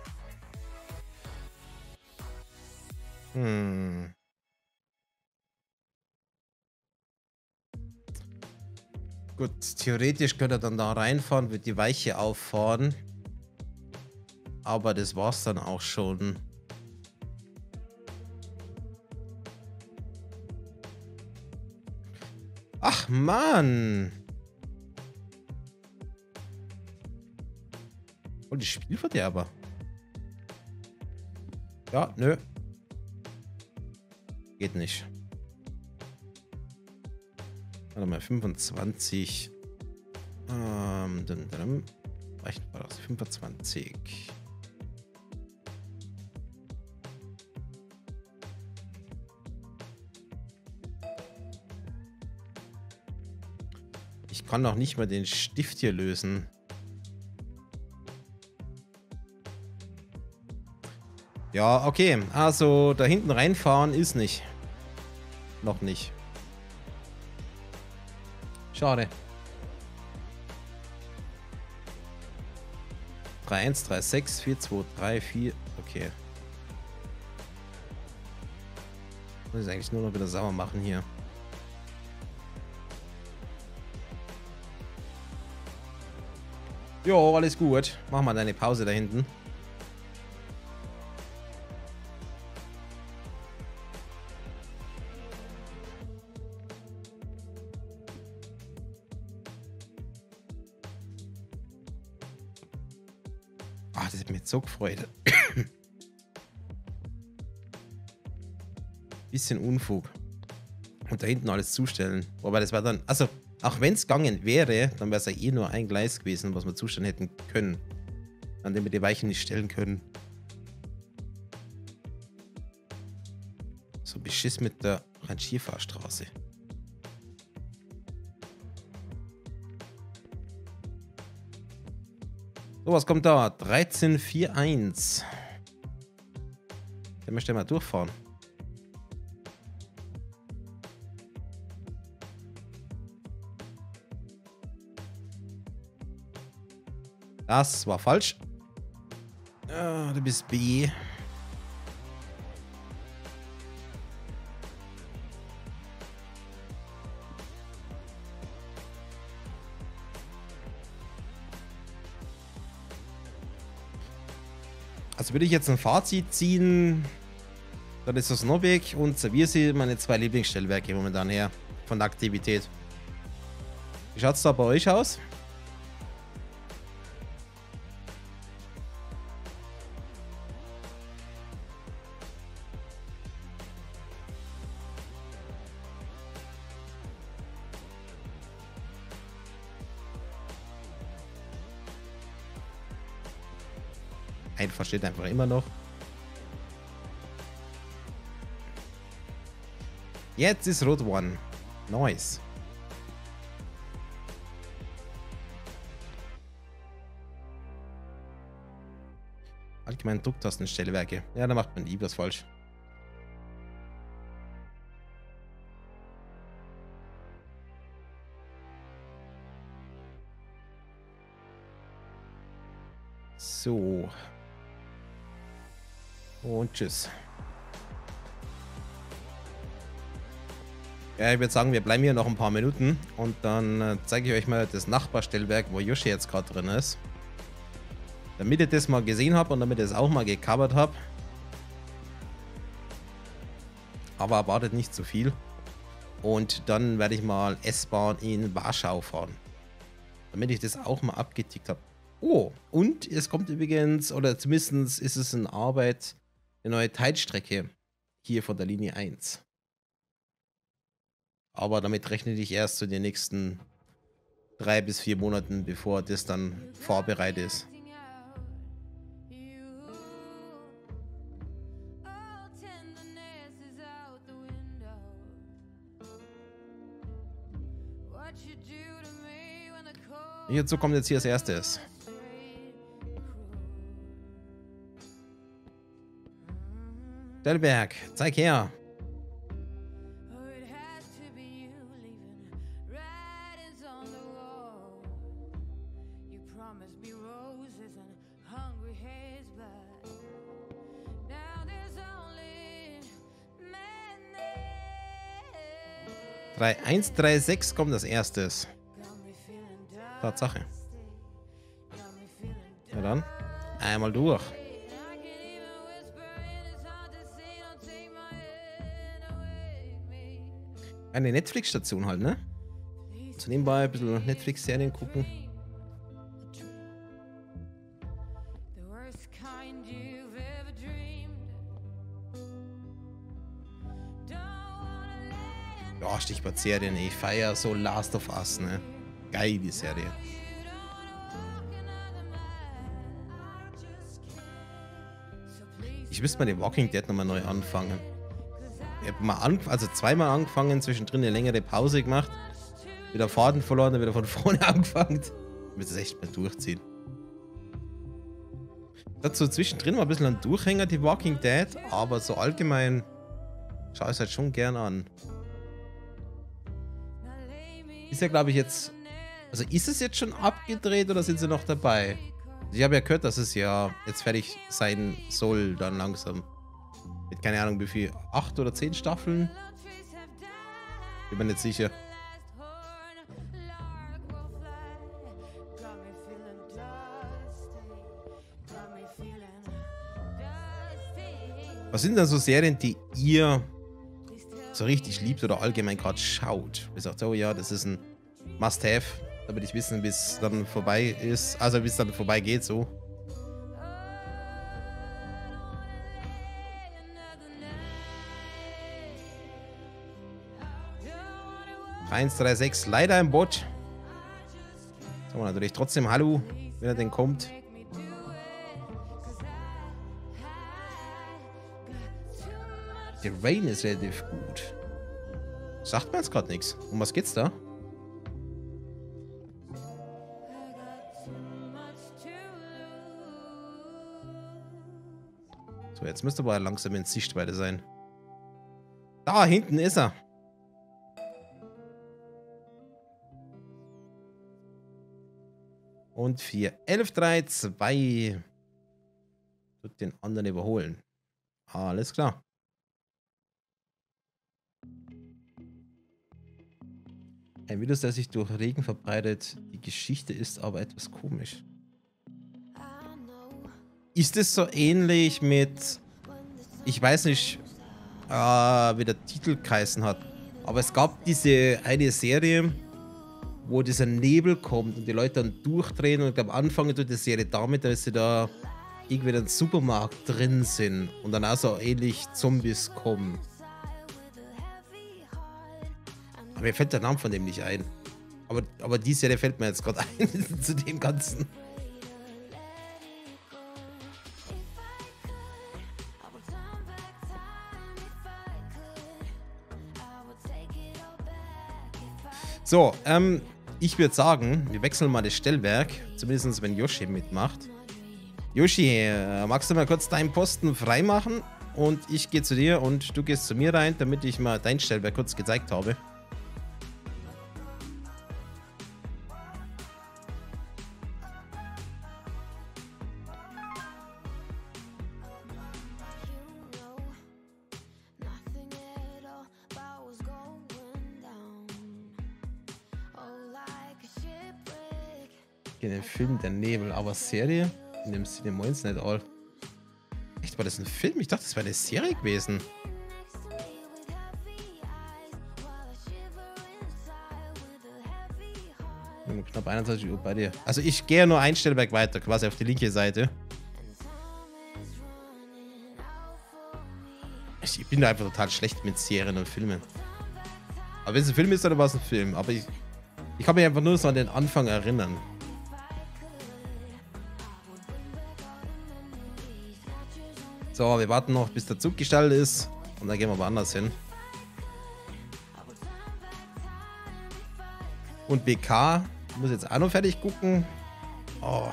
A: Hm. Gut, theoretisch könnte er dann da reinfahren, wird die Weiche auffahren. Aber das war's dann auch schon. Ach, Mann! Und die Spielverderber. Ja, nö. Geht nicht. Warte mal, 25. Reicht war das 25. Ich kann noch nicht mal den Stift hier lösen. Ja, okay. Also da hinten reinfahren ist nicht. Noch nicht. Schade. 3-1, 3-6, 4-2, 3-4. Okay. Muss ich eigentlich nur noch wieder sauber machen hier. Jo, alles gut. Mach mal deine Pause da hinten. Ah, das hat mir jetzt so gefreut. Bisschen Unfug. Und da hinten alles zustellen. Wobei das war dann... Also, auch wenn es gegangen wäre, dann wäre es ja eh nur ein Gleis gewesen, was wir zustellen hätten können. An dem wir die Weichen nicht stellen können. So beschiss mit der Rangierfahrstraße. So, was kommt da? 1341. Der möchte mal durchfahren. Das war falsch. Ah, du bist B. Also würde ich jetzt ein Fazit ziehen, dann ist das Nobek und Serviersi meine zwei Lieblingsstellwerke momentan her von der Aktivität. Wie schaut es da bei euch aus? Einfach steht einfach immer noch. Jetzt ist Rot One. Nice. Allgemein Drucktastenstellwerke. Ja, da macht man nie was falsch. So. Und tschüss. Ja, ich würde sagen, wir bleiben hier noch ein paar Minuten und dann zeige ich euch mal das Nachbarstellwerk, wo Yoshi jetzt gerade drin ist. Damit ihr das mal gesehen habt und damit ihr es auch mal gecovert habt. Aber erwartet nicht zu viel. Und dann werde ich mal S-Bahn in Warschau fahren. Damit ich das auch mal abgetickt habe. Oh, und es kommt übrigens, oder zumindest ist es in Arbeit, eine neue Teilstrecke hier von der Linie 1. Aber damit rechne ich erst zu den nächsten 3 bis 4 Monaten, bevor das dann fahrbereit ist. Hierzu kommt jetzt hier als erstes. Stellwerk, zeig her. 3136 kommt als erstes. Tatsache. Na dann, einmal durch. Eine Netflix-Station halt, ne? So nebenbei ein bisschen Netflix-Serien gucken. Ja, Stichwort Serien, ich feiere so Last of Us, ne? Geil, die Serie. Ich müsste mal den Walking Dead nochmal neu anfangen. Ich habe mal zweimal angefangen, zwischendrin eine längere Pause gemacht. Wieder Faden verloren, dann wieder von vorne angefangen. Ich muss das echt mal durchziehen. Das so zwischendrin war ein bisschen ein Durchhänger, die Walking Dead, aber so allgemein schaue ich es halt schon gern an. Ist ja, glaube ich, jetzt. Also ist es jetzt schon abgedreht oder sind sie noch dabei? Ich habe ja gehört, dass es ja jetzt fertig sein soll, dann langsam. Mit keine Ahnung wie viel. 8 oder 10 Staffeln? Bin mir nicht sicher. Was sind denn so Serien, die ihr so richtig liebt oder allgemein gerade schaut? Ihr sagt, oh ja, das ist ein Must-Have, damit ich wissen, bis es dann vorbei ist. Also bis es dann vorbei geht, so. (136) leider im Bot. So, natürlich trotzdem Hallo, wenn er denn kommt. Der Rain ist relativ gut. Sagt mir jetzt gerade nichts. Um was geht's da? So, jetzt müsste aber langsam in Sichtweite sein. Da hinten ist er. Und 4, 11, 3, 2. Tut den anderen überholen. Alles klar. Ein Virus, der sich durch Regen verbreitet. Die Geschichte ist aber etwas komisch. Ist es so ähnlich mit... Ich weiß nicht, wie der Titel geheißen hat. Aber es gab diese eine Serie, wo dieser Nebel kommt und die Leute dann durchdrehen. Und ich glaube, anfangen tut die Serie damit, dass sie da irgendwie in einem Supermarkt drin sind. Und dann auch so ähnlich Zombies kommen. Aber mir fällt der Name von dem nicht ein. Aber die Serie fällt mir jetzt gerade ein zu dem Ganzen. So, ich würde sagen, wir wechseln mal das Stellwerk. Zumindest wenn Yoshi mitmacht. Yoshi, magst du mal kurz deinen Posten freimachen? Und ich gehe zu dir und du gehst zu mir rein, damit ich mal dein Stellwerk kurz gezeigt habe. In dem Film Der Nebel, aber Serie? In dem Sinne meins nicht all. Echt, war das ein Film? Ich dachte, das wäre eine Serie gewesen. Knapp 21 Uhr bei dir. Also ich gehe nur ein Stellwerk weiter, quasi auf die linke Seite. Ich bin da einfach total schlecht mit Serien und Filmen. Aber wenn es ein Film ist, dann war es ein Film. Aber ich kann mich einfach nur so an den Anfang erinnern. So, wir warten noch, bis der Zug gestaltet ist. Und dann gehen wir woanders hin. Und BK muss jetzt auch noch fertig gucken. Oh.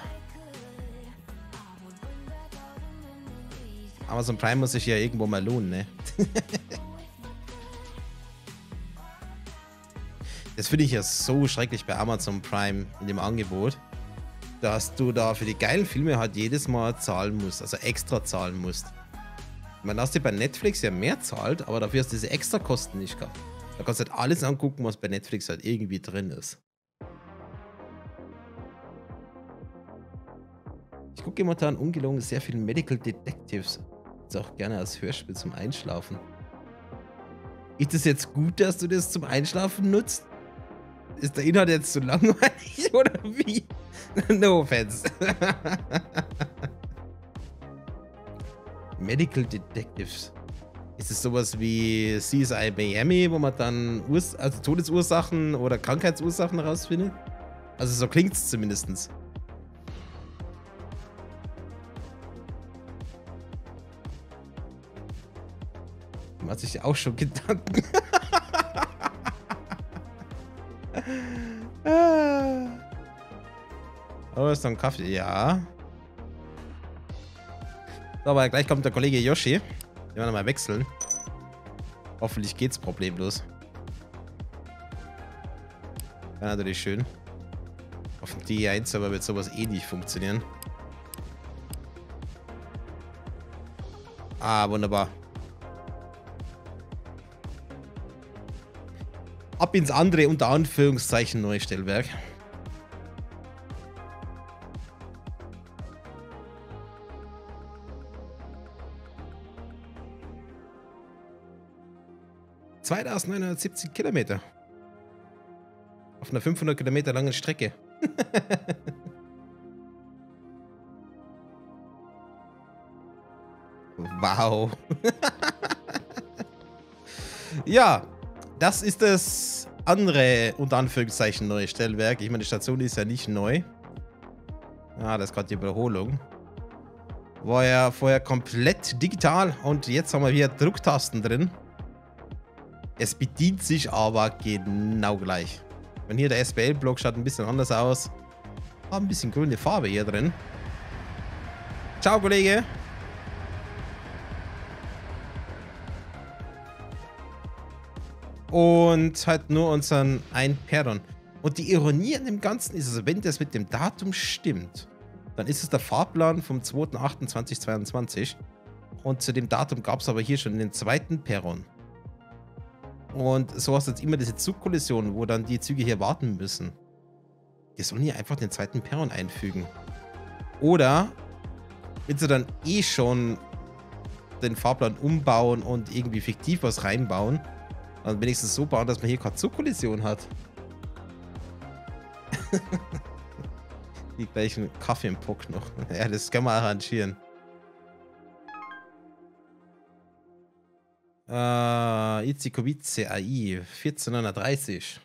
A: Amazon Prime muss sich ja irgendwo mal lohnen, ne? Das finde ich ja so schrecklich bei Amazon Prime in dem Angebot. dass du da für die geilen Filme halt jedes Mal zahlen musst, also extra zahlen musst. Man hast dir bei Netflix ja mehr zahlt, aber dafür hast du diese extra Kosten nicht gehabt. Da kannst du halt alles angucken, was bei Netflix halt irgendwie drin ist. Ich gucke momentan ungelogen sehr viel Medical Detectives. Ist auch gerne als Hörspiel zum Einschlafen. Ist es jetzt gut, dass du das zum Einschlafen nutzt? Ist der Inhalt jetzt zu langweilig oder wie? No offense. Medical Detectives. Ist es sowas wie CSI Miami, wo man dann also Todesursachen oder Krankheitsursachen rausfindet? Also so klingt es zumindest. Macht sich auch schon Gedanken. Oh, ist noch ein Kaffee. Ja. So, aber gleich kommt der Kollege Yoshi. Wir werden mal wechseln. Hoffentlich geht's problemlos. Wäre natürlich schön. Auf dem D1 aber wird sowas eh nicht funktionieren. Ah, wunderbar. Ab ins andere, unter Anführungszeichen, neue Stellwerk. ...2970 Kilometer. Auf einer 500 Kilometer langen Strecke. Wow. Ja, das ist das andere, unter Anführungszeichen, neue Stellwerk. Ich meine, die Station ist ja nicht neu. Ah, das ist gerade die Überholung. War ja vorher komplett digital und jetzt haben wir hier Drucktasten drin. Es bedient sich aber genau gleich. Und hier der SBL-Block schaut ein bisschen anders aus. Hat ein bisschen grüne Farbe hier drin. Ciao, Kollege. Und halt nur unseren einen Perron. Und die Ironie an dem Ganzen ist, also wenn das mit dem Datum stimmt, dann ist es der Fahrplan vom 2.8.2022. Und zu dem Datum gab es aber hier schon den zweiten Perron. Und so hast du jetzt immer diese Zugkollision, wo dann die Züge hier warten müssen. Die sollen hier einfach den zweiten Perron einfügen. Oder, wenn sie dann eh schon den Fahrplan umbauen und irgendwie fiktiv was reinbauen, dann wenigstens so bauen, dass man hier keine Zugkollision hat. Die gleichen Kaffee im Puck noch. Ja, das können wir arrangieren. Izikovice AI 1430.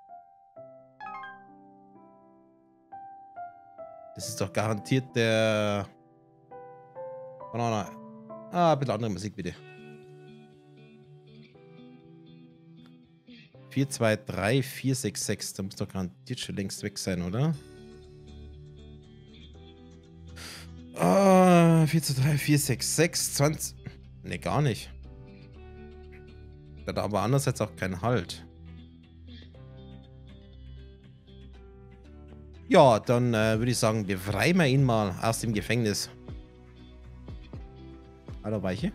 A: Das ist doch garantiert der... Oh, nein. Ah, ein bisschen andere Musik bitte. 423466. Da muss doch garantiert schon längst weg sein, oder? 423466 20. Ne, gar nicht. Da hat aber andererseits auch keinen Halt. Ja, dann würde ich sagen, befreien wir ihn mal aus dem Gefängnis. Hallo, Weiche.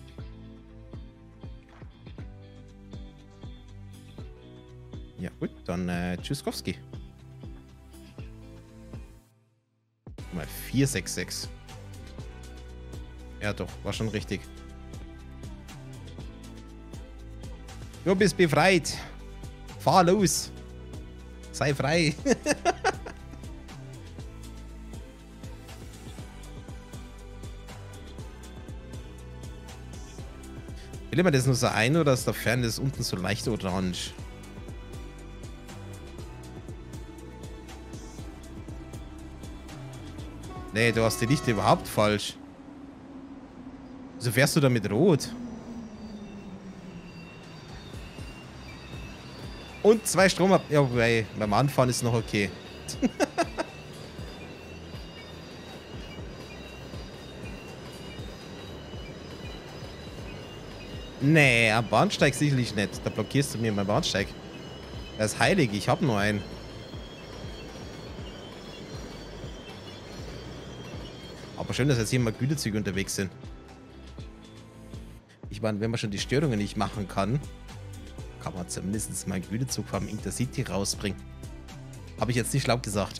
A: Ja, gut, dann Tschüsskowski. Mal 466. Ja, doch, war schon richtig. Du bist befreit. Fahr los. Sei frei. Will man das nur so ein oder ist da fern ist unten so leicht orange? Nee, du hast die Lichter überhaupt falsch. Wieso fährst du da mit Rot? Und 2 Strom ab. Ja, wobei, beim Anfahren ist noch okay. Nee, am Bahnsteig sicherlich nicht. Da blockierst du mir meinen Bahnsteig. Das ist heilig, ich hab nur einen. Aber schön, dass jetzt hier mal Gütezüge unterwegs sind. Ich meine, wenn man schon die Störungen nicht machen kann, kann man zumindest mal einen Gütezug vom Intercity rausbringen. Habe ich jetzt nicht laut gesagt.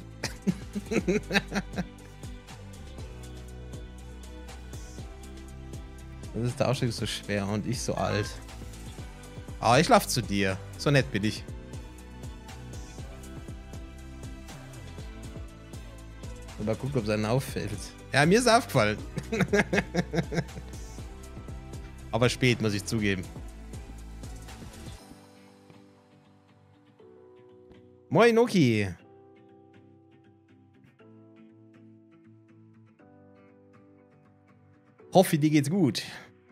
A: Das ist der Ausstieg so schwer und ich so alt. Aber ich lauf zu dir. So nett bin ich. Und mal gucken, ob es einem auffällt. Ja, mir ist aufgefallen. Aber spät, muss ich zugeben. Moin, Noki. Hoffe, dir geht's gut.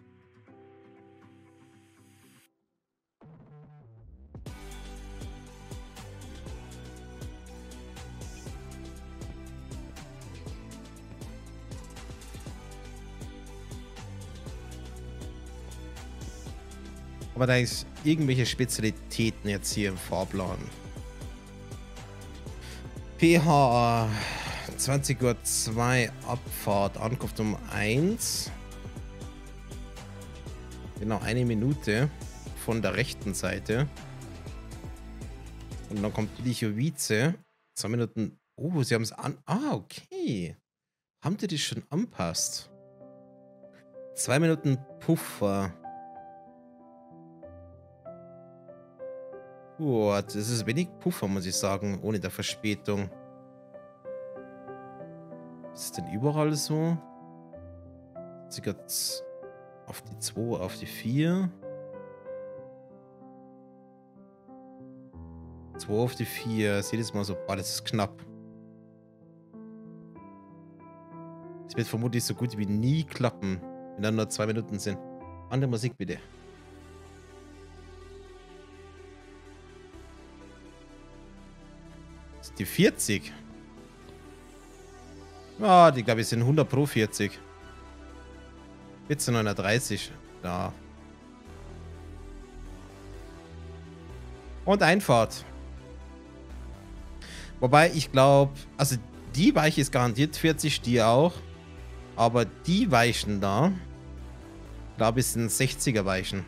A: Aber da ist irgendwelche Spezialitäten jetzt hier im Fahrplan. PH 20:02 Uhr Abfahrt, Ankunft um 1. Genau, 1 Minute von der rechten Seite. Und dann kommt Lichowice. 2 Minuten. Oh, sie haben es an. Ah, okay. Haben die das schon anpasst? 2 Minuten Puffer. Boah, das ist wenig Puffer, muss ich sagen, ohne der Verspätung. Ist es denn überall so? Circa auf die 2, auf die 4. 2 auf die 4. Seht es mal so. Boah, das ist knapp. Das wird vermutlich so gut wie nie klappen, wenn dann nur 2 Minuten sind. Andere Musik bitte. Das ist die 40. Ja, die glaube ich sind 100 pro 40. 14:30. Da. Und Einfahrt. Wobei ich glaube, also die Weiche ist garantiert 40, die auch. Aber die Weichen da, glaube ich, sind 60er Weichen.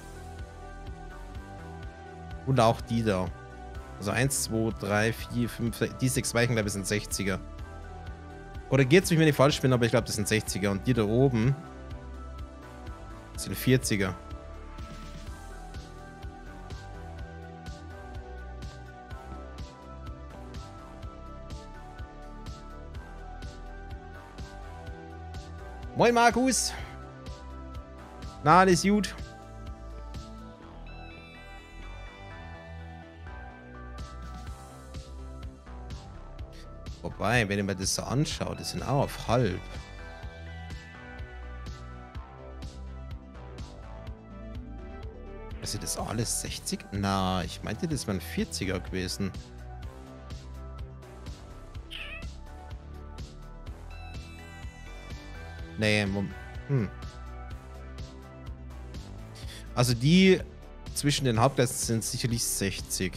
A: Und auch die da. Also 1, 2, 3, 4, 5, die 6 Weichen, glaube ich, sind 60er. Oder geht's mich, wenn ich falsch bin, aber ich glaube, das sind 60er. Und die da oben sind 40er. Moin Markus. Na, alles gut? Wobei, wenn ich mir das so anschaue, das sind auch auf halb. Ist das alles 60? Na, ich meinte, das wären 40er gewesen. Nee, Also die zwischen den Hauptgleisen sind sicherlich 60.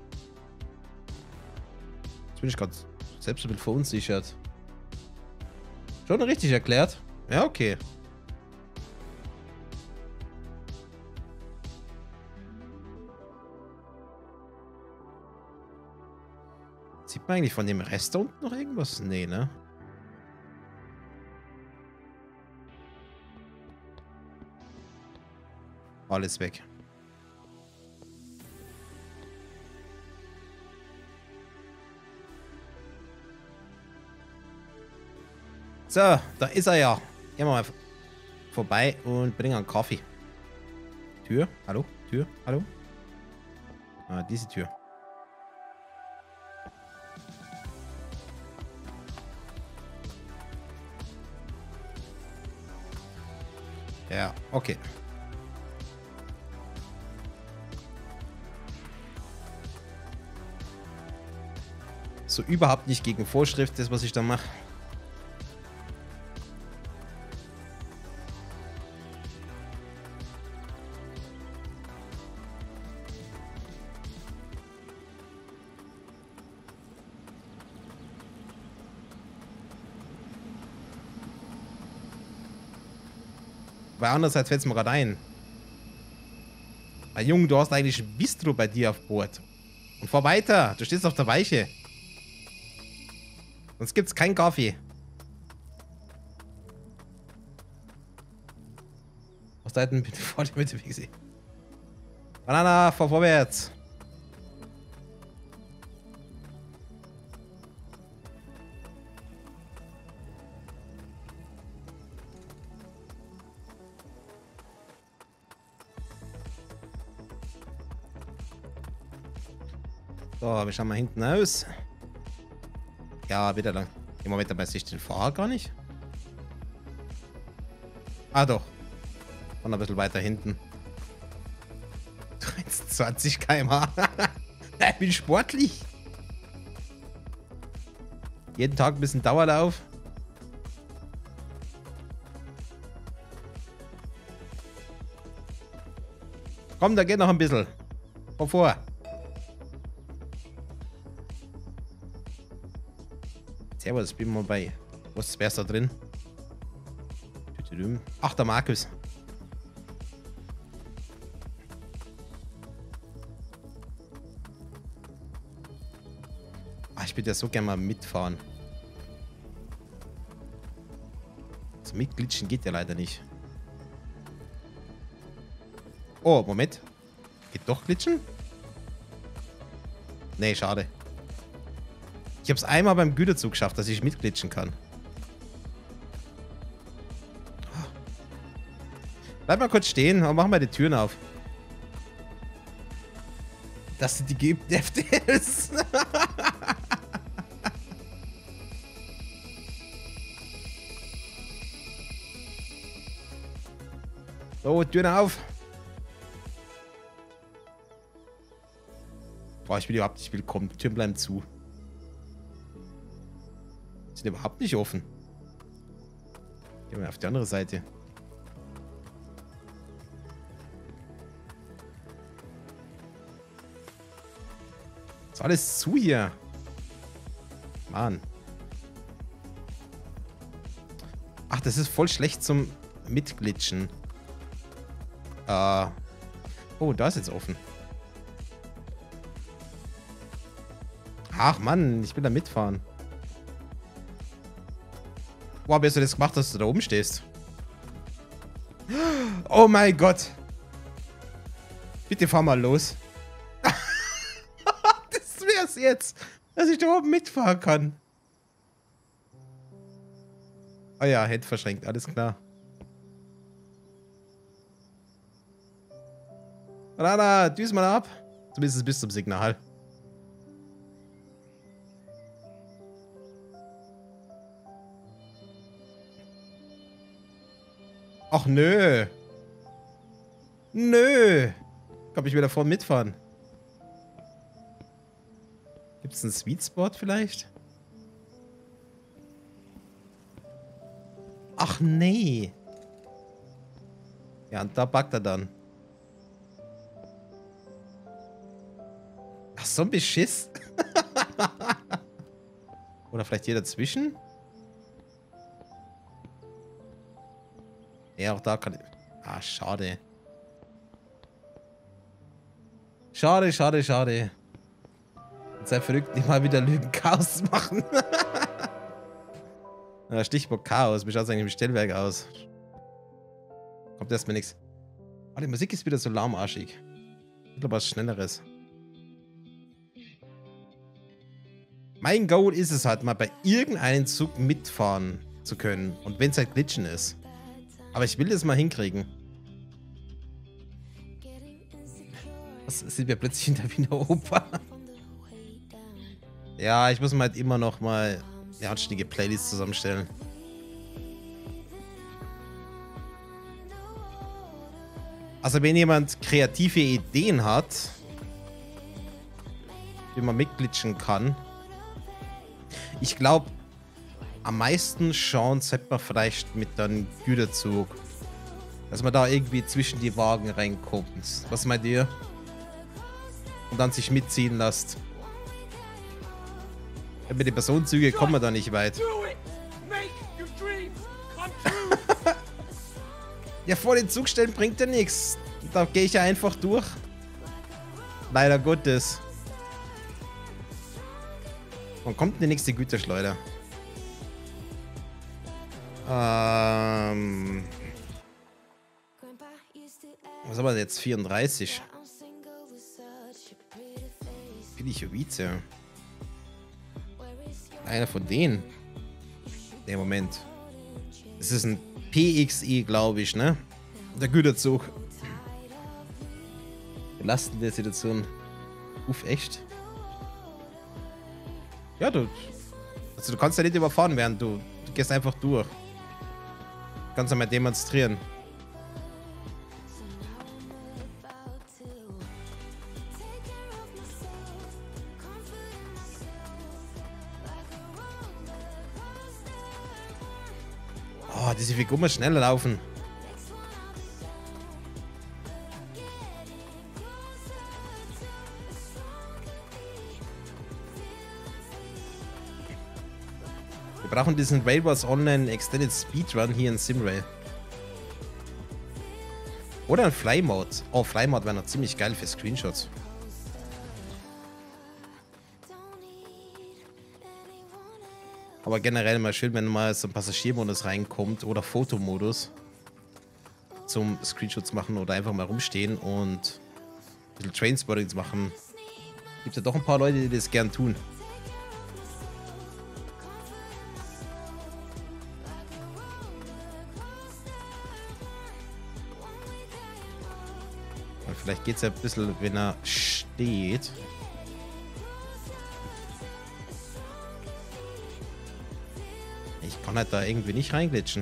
A: Jetzt bin ich gerade selbst ein bisschen verunsichert. Schon richtig erklärt? Ja, okay. Sieht man eigentlich von dem Rest da unten noch irgendwas? Nee, ne? Alles weg. So, da ist er ja. Gehen wir mal vorbei und bringen einen Kaffee. Tür? Hallo? Tür? Hallo? Ah, diese Tür. Ja, okay. So überhaupt nicht gegen Vorschrift, das, was ich da mache. Weil andererseits fällt es mir gerade ein. Mein Junge, du hast eigentlich ein Bistro bei dir auf Bord. Und fahr weiter. Du stehst auf der Weiche. Sonst gibt's keinen Kaffee. Auf Seiten bitte vor die Mitte, wie gesehen. Banana, fahr vorwärts. So, wir schauen mal hinten aus. Ja, wieder lang. Im Moment dabei sehe ich den Fahrer gar nicht. Ah, doch. Und ein bisschen weiter hinten. 20 km/h. Ich bin sportlich. Jeden Tag ein bisschen Dauerlauf. Komm, da geht noch ein bisschen. Vor. Servus, bin mal bei. Was wär's da drin? Ach, der Markus. Ach, ich würde ja so gerne mal mitfahren. So mitglitschen geht ja leider nicht. Oh, Moment. Geht doch glitschen? Nee, schade. Ich habe es einmal beim Güterzug geschafft, dass ich mitglitschen kann. Bleib mal kurz stehen und machen wir die Türen auf. Das sind die geübten FTLs. So, Türen auf. Boah, ich will überhaupt nicht willkommen. Die Türen bleiben zu. Sind überhaupt nicht offen. Gehen wir auf die andere Seite. Ist alles zu hier. Mann. Ach, das ist voll schlecht zum Mitglitschen. Oh, da ist jetzt offen. Ach Mann, ich will da mitfahren. Boah, wie hast du das gemacht, dass du da oben stehst? Oh mein Gott. Bitte fahr mal los. Das wär's jetzt, dass ich da oben mitfahren kann. Oh ja, Hände verschränkt, alles klar. Banana, düse mal ab. Zumindest bis zum Signal. Ach nö. Nö. Kann ich wieder vorne mitfahren? Gibt es einen Sweet Spot vielleicht? Ach nee. Ja, und da backt er dann. Ach, so ein Beschiss. Oder vielleicht hier dazwischen? Ja, auch da kann ich... Ah, schade. Schade, schade, schade. Und sei verrückt, nicht mal wieder Lügen Chaos machen. Ja, Stichwort Chaos. Wie schaut es eigentlich im Stellwerk aus? Kommt erstmal nichts. Oh, die Musik ist wieder so lahmarschig. Ich glaube, was Schnelleres. Mein Goal ist es halt mal bei irgendeinem Zug mitfahren zu können. Und wenn es halt glitschen ist. Aber ich will das mal hinkriegen. Was sind wir plötzlich in der Wiener Oper? Ja, ich muss mir halt immer noch mal eine anständige Playlist zusammenstellen. Also wenn jemand kreative Ideen hat, wie man mitglitschen kann. Ich glaube, am meisten Chance hat man vielleicht mit einem Güterzug. Dass man da irgendwie zwischen die Wagen reinkommt. Was meint ihr? Und dann sich mitziehen lässt. Mit den Personenzügen kommen wir da nicht weit. Ja, vor den Zug stellen bringt ja nichts. Da gehe ich ja einfach durch. Leider Gottes. Wann kommt denn die nächste Güterschleuder? Was haben wir jetzt? 34. Pilichowice. Einer von denen. Der Moment. Es ist ein PXE, glaube ich, ne? Der Güterzug. Belastende Situation. Uff, echt? Ja, du kannst ja nicht überfahren werden, du gehst einfach durch. Kannst ja mal demonstrieren. Oh, diese Figur muss schneller laufen. Wir brauchen diesen Railwars Online Extended Speedrun hier in Simrail. Oder ein Fly-Mode. Oh, Fly-Mode wäre noch ziemlich geil für Screenshots. Aber generell mal schön, wenn mal so ein Passagiermodus reinkommt oder Fotomodus zum Screenshots machen oder einfach mal rumstehen und ein bisschen Trainspotting machen. Gibt ja doch ein paar Leute, die das gern tun. Und vielleicht geht es ja ein bisschen, wenn er steht. Ich kann halt da irgendwie nicht reinglitschen.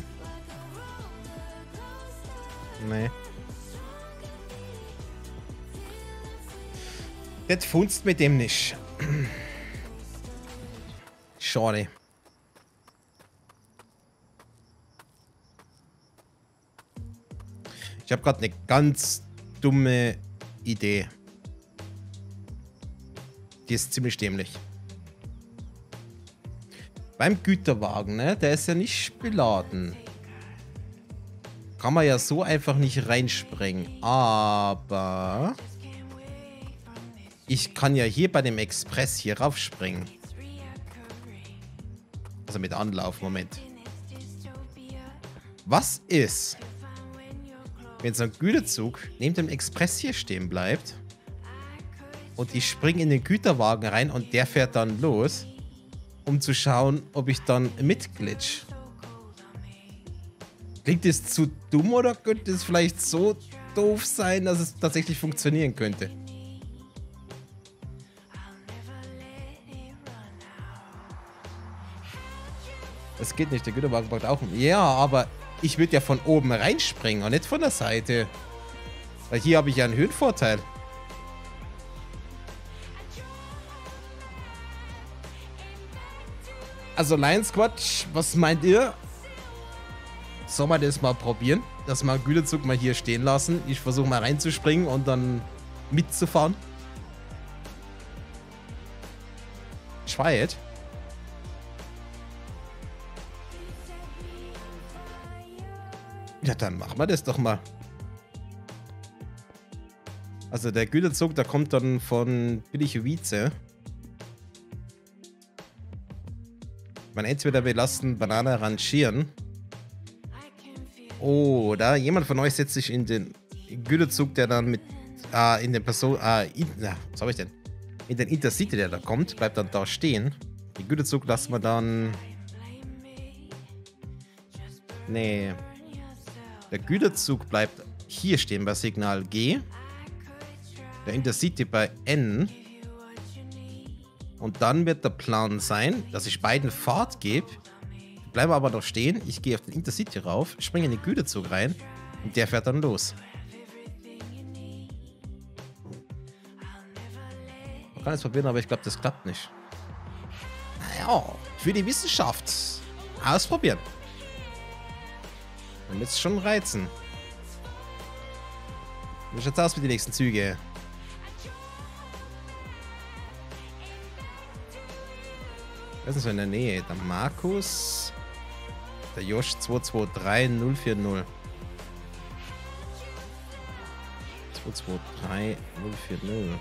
A: Nee. Das funzt mit dem nicht. Schade. Ich habe gerade eine ganz dumme Idee. Die ist ziemlich dämlich. Beim Güterwagen, ne, der ist ja nicht beladen. Kann man ja so einfach nicht reinspringen. Aber ich kann ja hier bei dem Express hier raufspringen. Also mit Anlauf, Moment. Was ist, wenn so ein Güterzug neben dem Express hier stehen bleibt und ich springe in den Güterwagen rein und der fährt dann los, um zu schauen, ob ich dann mitglitsch? Klingt das zu dumm oder könnte es vielleicht so doof sein, dass es tatsächlich funktionieren könnte? Das geht nicht, der Güterwagen braucht auch... Ja, aber ich würde ja von oben reinspringen und nicht von der Seite. Weil hier habe ich ja einen Höhenvorteil. Also Lion Squad, was meint ihr? Soll man das mal probieren? Dass wir einen Güterzug mal hier stehen lassen. Ich versuche mal reinzuspringen und dann mitzufahren. Try it. Ja, dann machen wir das doch mal. Also der Güterzug, der kommt dann von Pilichowice. Man entweder wir lassen Banane rangieren. Oder jemand von euch setzt sich in den Güterzug, der dann mit in den Person. Was habe ich denn? In den Intercity, der da kommt, bleibt dann da stehen. Den Güterzug lassen wir dann. Nee. Der Güterzug bleibt hier stehen bei Signal G. Der Intercity bei N. Und dann wird der Plan sein, dass ich beiden Fahrt gebe. Bleibe aber noch stehen. Ich gehe auf den Intercity rauf, springe in den Güterzug rein und der fährt dann los. Man kann es probieren, aber ich glaube, das klappt nicht. Naja, für die Wissenschaft. Ausprobieren. Dann wird es schon reizen. Wie schaut's aus mit den nächsten Zügen? Wer ist denn so in der Nähe? Der Markus. Der Josh 223040. 223 040.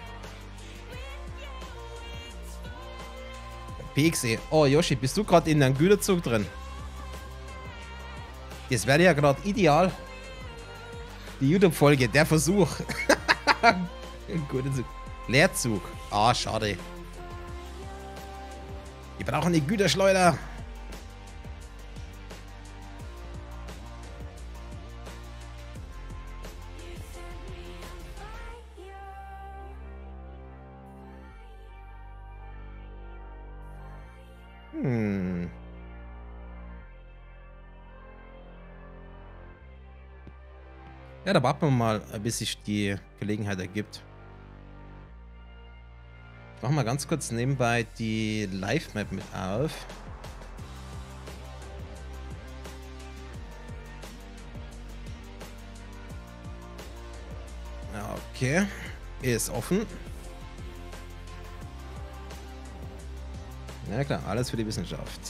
A: PXE. Oh, Yoshi, bist du gerade in einem Güterzug drin? Das wäre ja gerade ideal. Die YouTube-Folge, der Versuch. Güterzug. Leerzug. Ah, schade. Wir brauchen eine Güterschleuder. Ja, da warten wir mal, bis sich die Gelegenheit ergibt. Ich mache mal ganz kurz nebenbei die Live-Map mit auf. Okay, ist offen. Ja klar, alles für die Wissenschaft.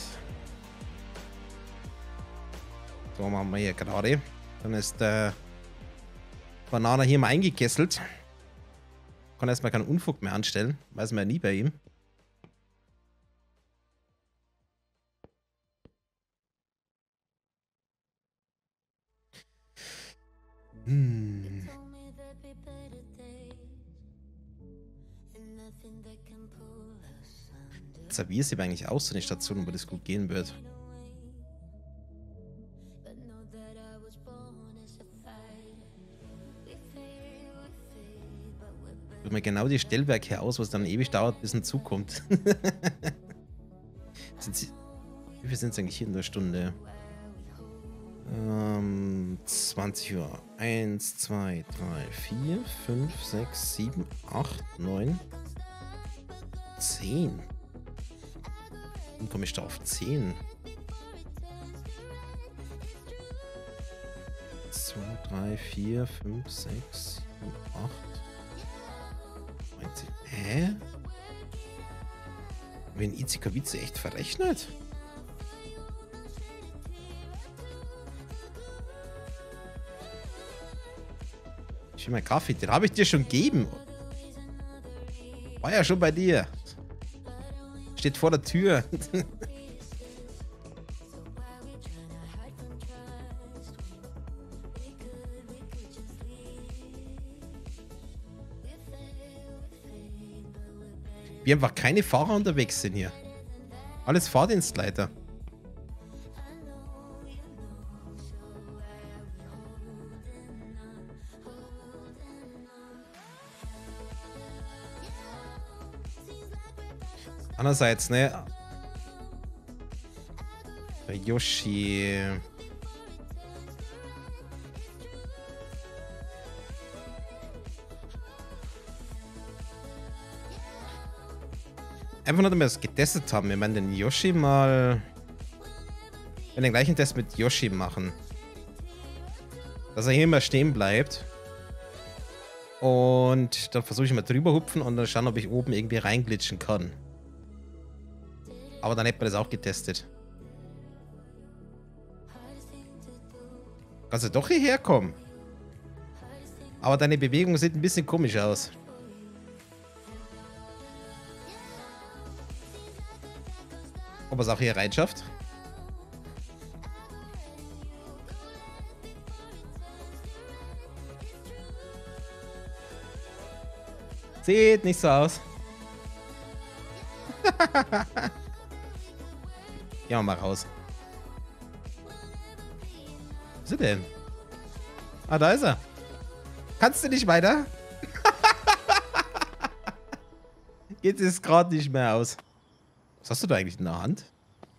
A: So, machen wir hier gerade. Dann ist der Banana hier mal eingekesselt. Kann erstmal keinen Unfug mehr anstellen. Weiß man ja nie bei ihm. Xavier sieht eigentlich aus, so eine Station, wo das gut gehen wird. Such mir genau die Stellwerke aus, was dann ewig dauert, bis ein Zug kommt. Wie viel sind es eigentlich hier in der Stunde? 20 Uhr. 1, 2, 3, 4, 5, 6, 7, 8, 9, 10. Wie komme ich da auf 10? 2, 3, 4, 5, 6, 7, 8, 19. Hä? Wenn Izikavice echt verrechnet? Ich will meinen Kaffee, den habe ich dir schon gegeben. War ja schon bei dir. Steht vor der Tür. Wir einfach keine Fahrer unterwegs sind hier. Alles Fahrdienstleiter. Andererseits, ne? Der Yoshi. Einfach nur, damit wir es getestet haben. Wir werden den Yoshi mal. Wir werden den gleichen Test mit Yoshi machen. Dass er hier immer stehen bleibt. Und dann versuche ich mal drüber hupfen und dann schauen, ob ich oben irgendwie reinglitschen kann. Aber dann hätte man das auch getestet. Kannst du doch hierher kommen? Aber deine Bewegung sieht ein bisschen komisch aus. Ob er es auch hier reinschafft? Sieht nicht so aus. Gehen wir mal raus. Wo ist er denn? Ah, da ist er. Kannst du nicht weiter? Geht es gerade nicht mehr aus. Was hast du da eigentlich in der Hand?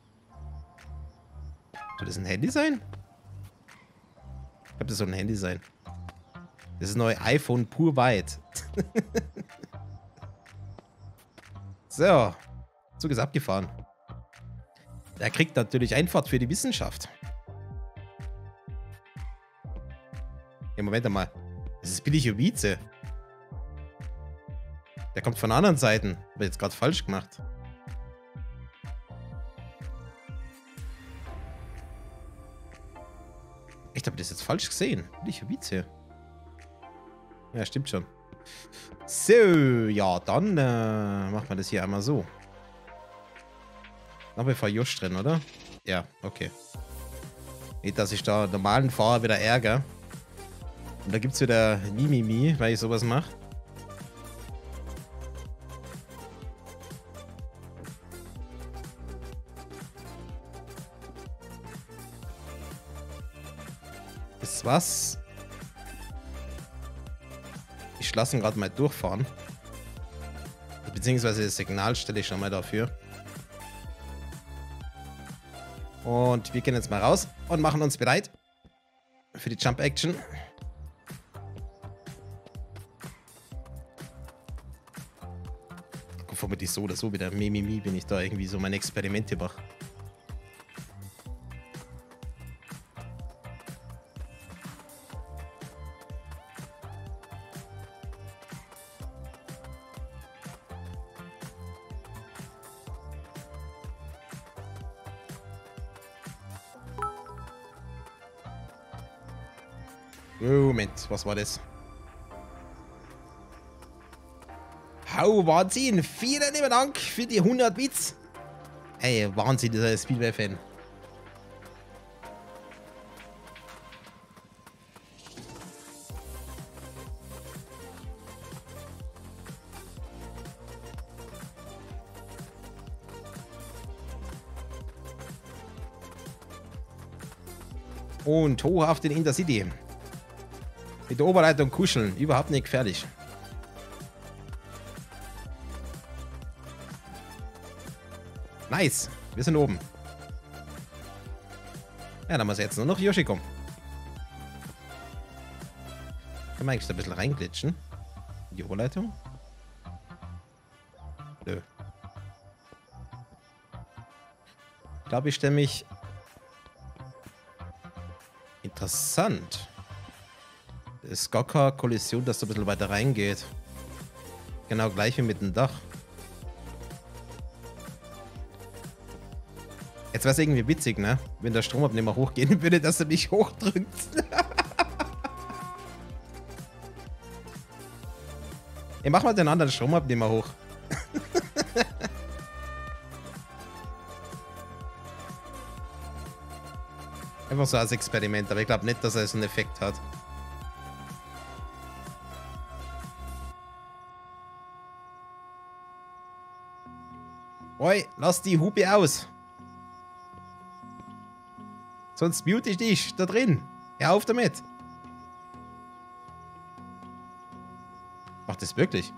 A: Soll das ein Handy sein? Ich glaube, das soll ein Handy sein. Das ist das neue iPhone pur weit. So. Zug ist abgefahren. Der kriegt natürlich Einfahrt für die Wissenschaft. Ja, Moment mal. Das ist billig Vize. Der kommt von anderen Seiten. Hab ich jetzt gerade falsch gemacht. Echt, habe ich das jetzt falsch gesehen? Billig Vize. Ja, stimmt schon. So, ja, dann machen wir das hier einmal so. Noch bevor Josh drin, oder? Ja, okay. Nicht, dass ich da normalen Fahrer wieder ärgere. Und da gibt es wieder Mimimi, weil ich sowas mache. Ist was? Ich lasse ihn gerade mal durchfahren. Beziehungsweise das Signal stelle ich schon mal dafür. Und wir gehen jetzt mal raus und machen uns bereit für die Jump Action. Womit ich so oder so wieder Mimimi, wenn ich da irgendwie so meine Experimente mache. Moment, was war das? Hau, Wahnsinn! Vielen lieben Dank für die 100 Bits. Ey, Wahnsinn, dieser Speedway-Fan. Und hoch auf den Intercity. Mit der Oberleitung kuscheln, überhaupt nicht gefährlich. Nice, wir sind oben. Ja, dann muss jetzt nur noch Yoshi kommen. Kann man eigentlich da ein bisschen reinglitschen? In die Oberleitung? Nö. Ich glaube, ich stelle mich... Interessant. Es ist gar keine Kollision, dass da ein bisschen weiter reingeht. Genau gleich wie mit dem Dach. Jetzt wäre es irgendwie witzig, ne? Wenn der Stromabnehmer hochgehen würde, dass er mich hochdrückt. Ey, mach mal den anderen Stromabnehmer hoch. Einfach so als Experiment, aber ich glaube nicht, dass er so einen Effekt hat. Oi, lass die Hupe aus. Sonst mute ich dich da drin. Hör auf damit. Macht das wirklich?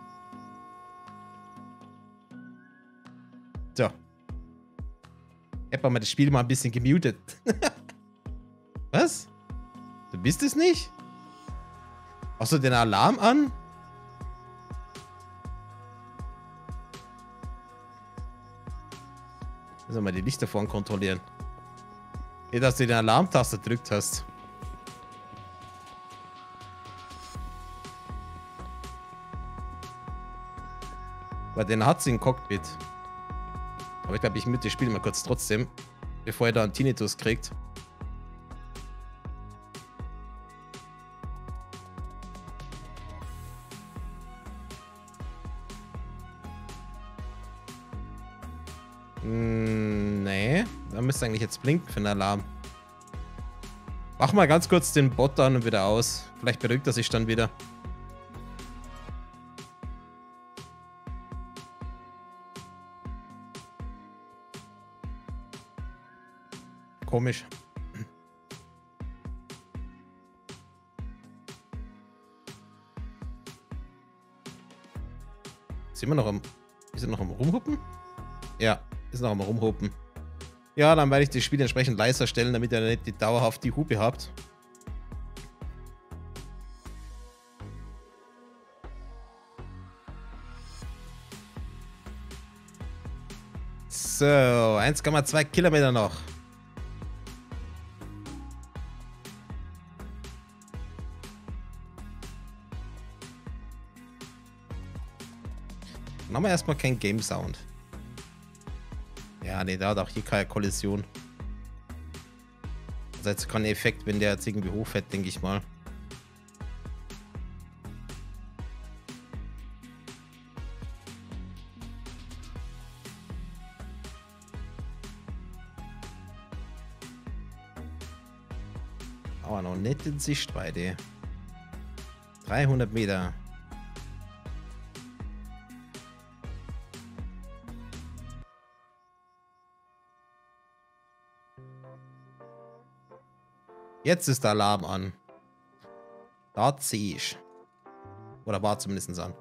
A: So. Ich hab mal das Spiel mal ein bisschen gemutet. Was? Du bist es nicht? Hast du den Alarm an? Müssen wir mal die Lichter vorne kontrollieren. Nicht, dass du den Alarmtaste gedrückt hast. Weil den hat sie im Cockpit. Aber ich glaube, ich mute das Spiel mal kurz trotzdem. Bevor ihr da einen Tinnitus kriegt. Nee. Da müsste eigentlich jetzt blinken für den Alarm. Mach mal ganz kurz den Bot an und wieder aus. Vielleicht beruhigt er sich dann wieder. Komisch. Ist immer noch am... Ist er noch am Rumhuppen? Ja, ist noch am Rumhuppen. Ja, dann werde ich das Spiel entsprechend leiser stellen, damit ihr nicht dauerhaft die Hupe habt. So, 1,2 Kilometer noch. Dann haben wir erstmal keinen Game Sound. Ja, ne, da hat auch hier keine Kollision. Also jetzt kein Effekt, wenn der jetzt irgendwie hochfährt, denke ich mal. Aber noch nicht in Sichtweite. 300 Meter. Jetzt ist der Alarm an. Da sehe ich. Oder war zumindest an.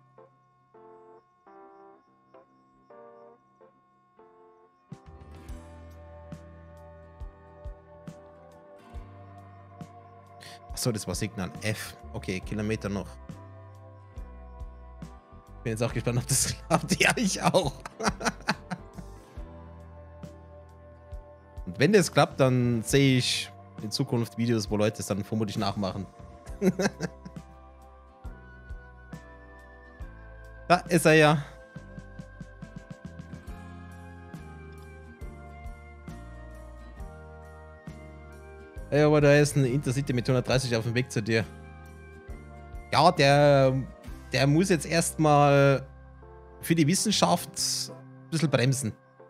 A: Achso, das war Signal F. Okay, Kilometer noch. Bin jetzt auch gespannt, ob das klappt. Ja, ich auch. Und wenn das klappt, dann sehe ich in Zukunft Videos, wo Leute es dann vermutlich nachmachen. Da ist er ja. Ja, aber da ist ein Intercity mit 130 auf dem Weg zu dir. Ja, der muss jetzt erstmal für die Wissenschaft ein bisschen bremsen.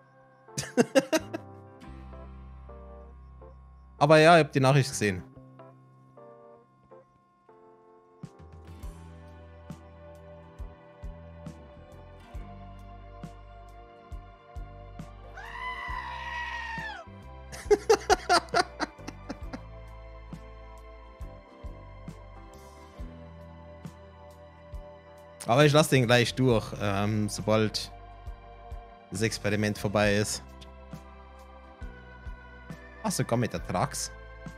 A: Aber ja, ich habe die Nachricht gesehen. Aber ich lasse den gleich durch, sobald das Experiment vorbei ist. Ach, sogar mit der Trax.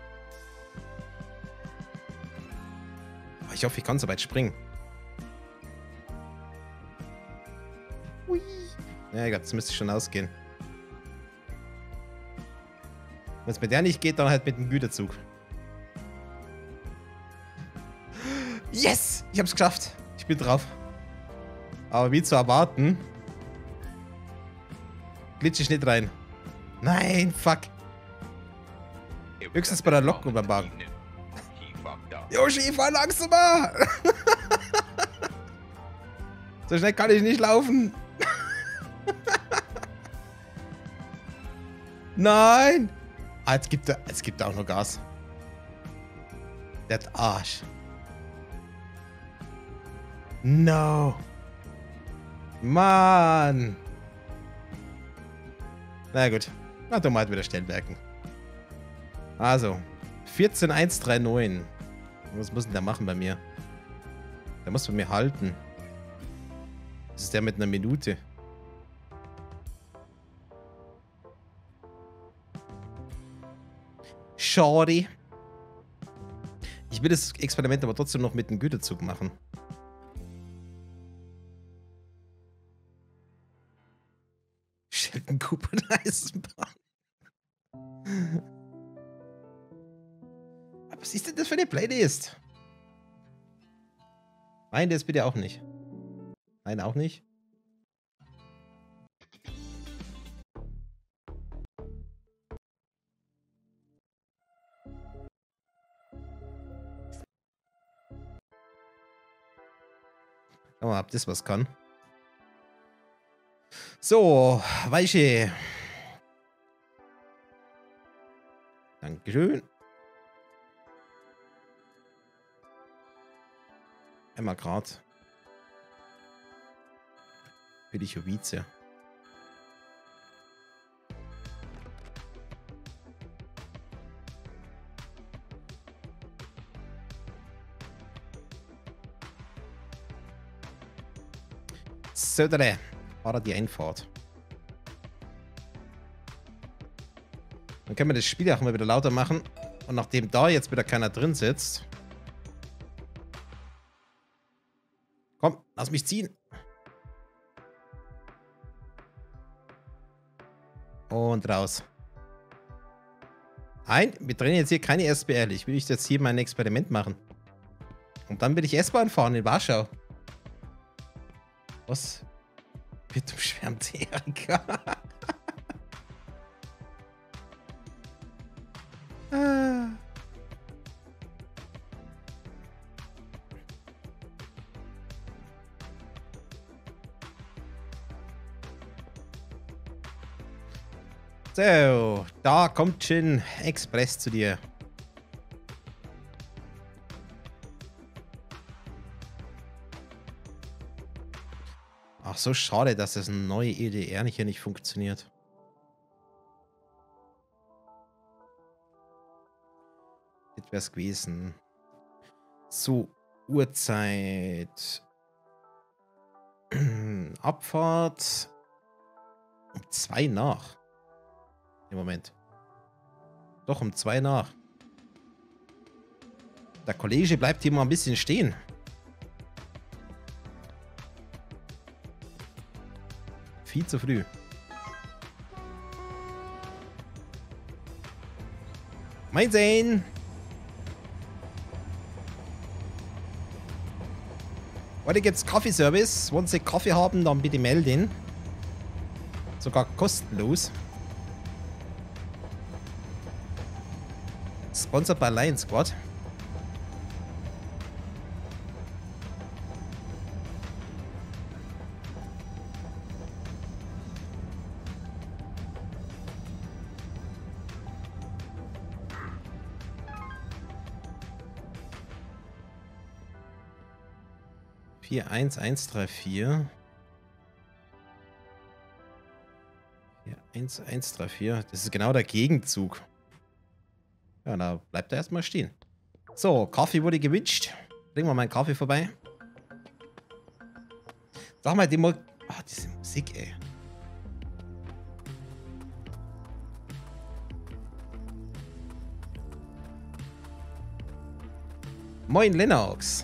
A: Ich hoffe, ich kann so weit springen. Hui. Ja, egal, das müsste schon ausgehen. Wenn es mit der nicht geht, dann halt mit dem Güterzug. Yes! Ich hab's geschafft. Ich bin drauf. Aber wie zu erwarten, glitsche ich nicht rein. Nein, fuck. Höchstens bei der Lok beim Wagen. Yoshi, fahr langsamer! So schnell kann ich nicht laufen. Nein! Ah, jetzt gibt er auch noch Gas. Der Arsch. No. Mann. Na gut. Na, du mal halt wieder Stellwerken. Also, 14.139. Was muss denn der machen bei mir? Der muss bei mir halten. Das ist der mit einer Minute. Schade. Ich will das Experiment aber trotzdem noch mit dem Güterzug machen. Sheldon Cooper Eisenbahn. Was ist denn das für eine Playlist? Nein, das bitte auch nicht. Nein, auch nicht. Schau mal, ob das was kann. So, Weiche. Dankeschön. Einmal Grad. Für die Jovice. Södere. War die Einfahrt. Dann können wir das Spiel auch mal wieder lauter machen. Und nachdem da jetzt wieder keiner drin sitzt. Komm, lass mich ziehen. Und raus. Nein, wir drehen jetzt hier keine SBL. Ich will jetzt hier mein Experiment machen. Und dann will ich S-Bahn fahren in Warschau. Was? Wird umschwärmt, Erika. So, da kommt Chin Express zu dir. so schade, dass das neue EDR hier nicht funktioniert. Das wäre es gewesen. So, Uhrzeit. Abfahrt. Um 2 nach. Im Moment. Doch, um 2 nach. Der Kollege bleibt hier mal ein bisschen stehen. Viel zu früh. Mein Sehen. Heute gibt's Kaffeeservice. Wenn Sie Kaffee haben, dann bitte melden. Sogar kostenlos. Sponsored by Lion Squad. Vier 1-1-3-4. 4-1-1-3-4. Das ist genau der Gegenzug. Ja, da bleibt er erstmal stehen. So, Kaffee wurde gewünscht. Bringen wir mal einen Kaffee vorbei. Sag mal, die diese Musik, ey. Moin, Lennox.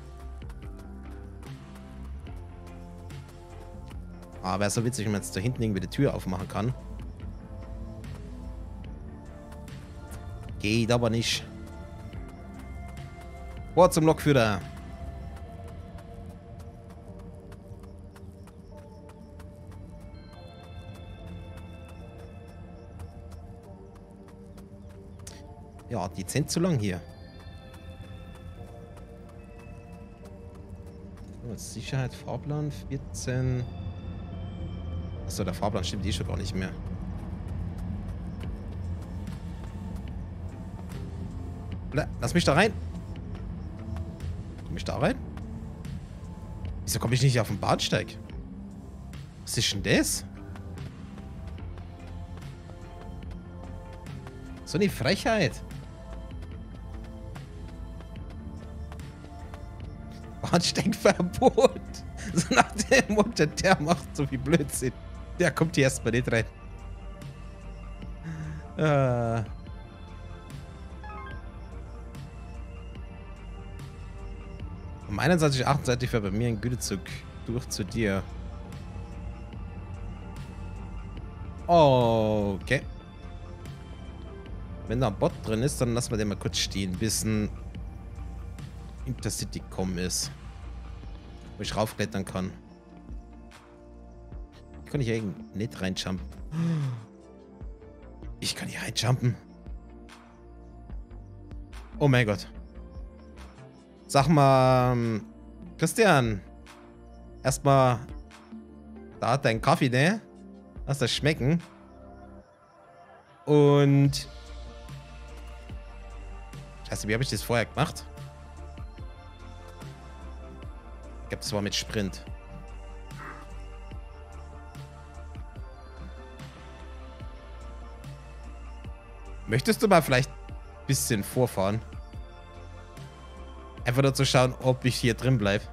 A: Ah, wäre so witzig, wenn man jetzt da hinten irgendwie die Tür aufmachen kann. Geht aber nicht. Boah, zum Lokführer. Ja, dezent zu lang hier. Sicherheit, Fahrplan, 14... Achso, der Fahrplan stimmt schon gar nicht mehr. Lass mich da rein. Komm ich da rein? Wieso komme ich nicht auf den Bahnsteig? Was ist denn das? So eine Frechheit. Bahnsteigverbot. So nach dem Motto, der macht so viel Blödsinn. Der kommt hier erstmal nicht rein. Um 21:28 fährt bei mir ein Gütezug durch zu dir. Okay. Wenn da ein Bot drin ist, dann lassen wir den mal kurz stehen, bis ein Intercity kommen ist. Wo ich raufklettern kann. Kann ich hier nicht reinjumpen? Ich kann hier reinjumpen. Oh mein Gott. Sag mal, Christian. Erstmal, da hat dein Kaffee, ne? Lass das schmecken. Und Scheiße, wie habe ich das vorher gemacht? Ich glaube, das war mit Sprint. Möchtest du mal vielleicht ein bisschen vorfahren? Einfach nur zu schauen, ob ich hier drin bleibe.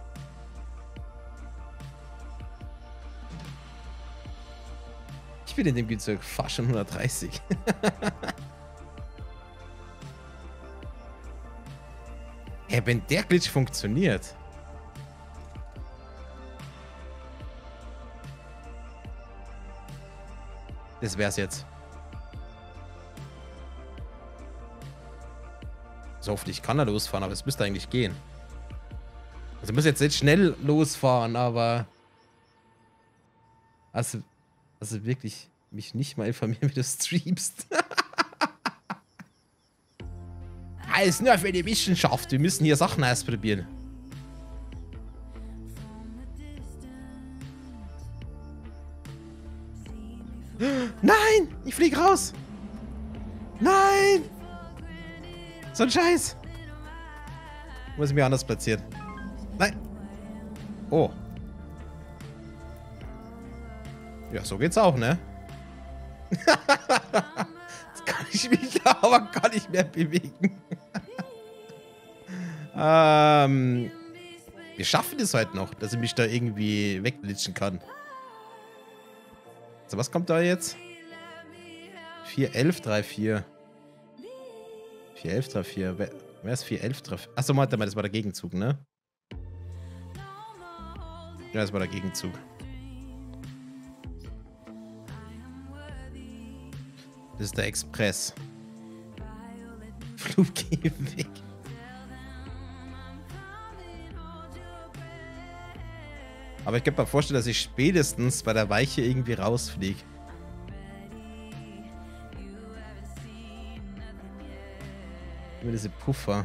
A: Ich bin in dem Güterzug fast schon 130. Ja, wenn der Glitch funktioniert. Das wär's jetzt. So, hoffentlich kann er losfahren, aber es müsste eigentlich gehen. Also, ich muss jetzt nicht schnell losfahren, aber... Also wirklich mich nicht mal informieren, wie du streamst. Alles nur für die Wissenschaft. Wir müssen hier Sachen ausprobieren. Nein! Ich flieg raus! Nein! So ein Scheiß! Muss ich mich anders platzieren. Nein! Oh. Ja, so geht's auch, ne? Jetzt kann ich mich aber gar nicht mehr bewegen. Wir schaffen es heute noch, dass ich mich da irgendwie wegglitschen kann. So, was kommt da jetzt? 4-11-3-4. 4-11-3-4. Wer ist 4-11-3-4? Achso, warte mal, das war der Gegenzug, ne? Ja, das war der Gegenzug. Das ist der Express. Fluggehweg. Aber ich könnte mir vorstellen, dass ich spätestens bei der Weiche irgendwie rausfliege. Über diese Puffer.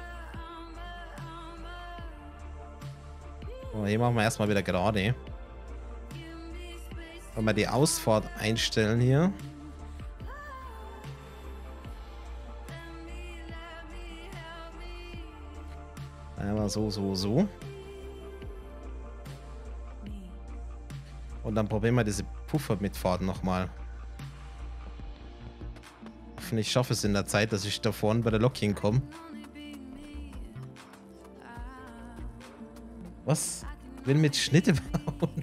A: Oh, hier machen wir erstmal wieder gerade. Wollen wir die Ausfahrt einstellen hier. Einmal so. Und dann probieren wir diese Puffer-Mitfahrten nochmal. Hoffentlich schaffe ich es in der Zeit, dass ich da vorne bei der Lok hinkomme. Was? Ich will mit Schnitte bauen.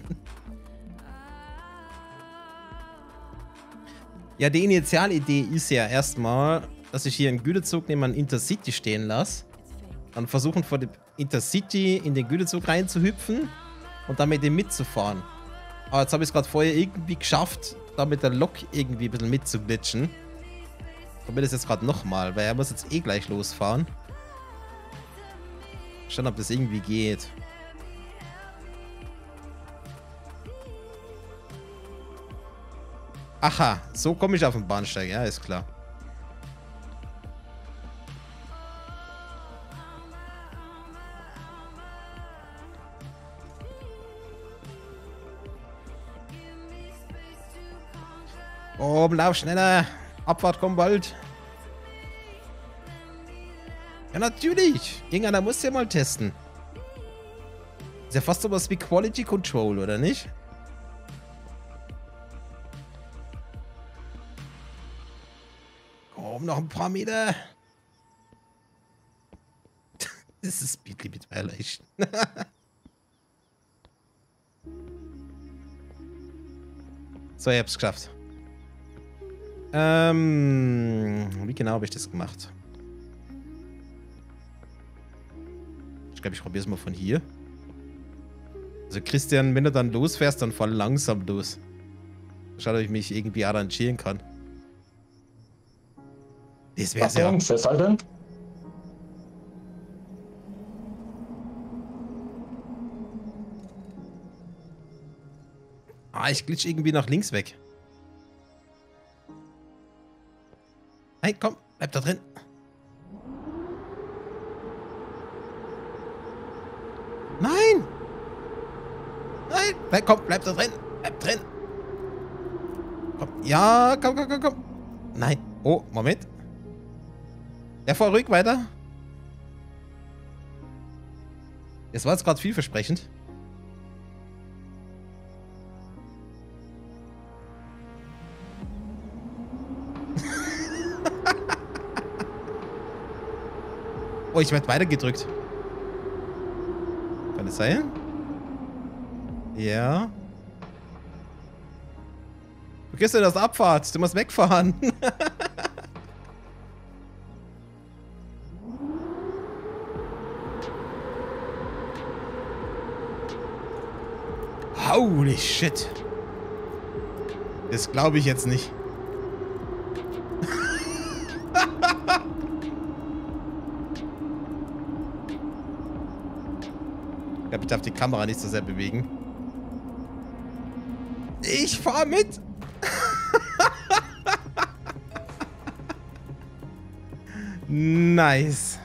A: Ja, die Initialidee ist ja erstmal, dass ich hier einen Güterzug neben einem Intercity stehen lasse. Dann versuchen vor dem Intercity in den Güterzug reinzuhüpfen und dann mit dem mitzufahren. Aber jetzt habe ich es gerade vorher irgendwie geschafft, da mit der Lok irgendwie ein bisschen mitzuglitschen. Ich probiere das jetzt gerade nochmal, weil er muss jetzt eh gleich losfahren. Schauen, ob das irgendwie geht. Aha, so komme ich auf den Bahnsteig, ja, ist klar. Oh, lauf schneller. Abfahrt kommt bald. Ja, natürlich. Irgendeiner muss ja mal testen. Ist ja fast sowas wie Quality Control, oder nicht? Komm, noch ein paar Meter. Das ist Speed Limit Violation. So, ich hab's geschafft. Wie genau habe ich das gemacht? Ich glaube, ich probiere es mal von hier. Also Christian, wenn du dann losfährst, dann fahr langsam los. Schaut, ob ich mich irgendwie arrangieren kann. Das wär's ja.
B: Festhalten.
A: Ah, ich glitsch irgendwie nach links weg. Nein, komm, bleib da drin. Nein! Nein! Komm, bleib da drin. Bleib drin. Komm. Ja, komm. Nein. Oh, Moment. Der fahr ruhig weiter. Das war jetzt gerade vielversprechend. Oh, ich werde weitergedrückt. Kann das sein? Ja. Du kriegst ja das Abfahrt. Du musst wegfahren. Holy shit. Das glaube ich jetzt nicht. Ich glaube, ich darf die Kamera nicht so sehr bewegen. Ich fahr mit. Nice.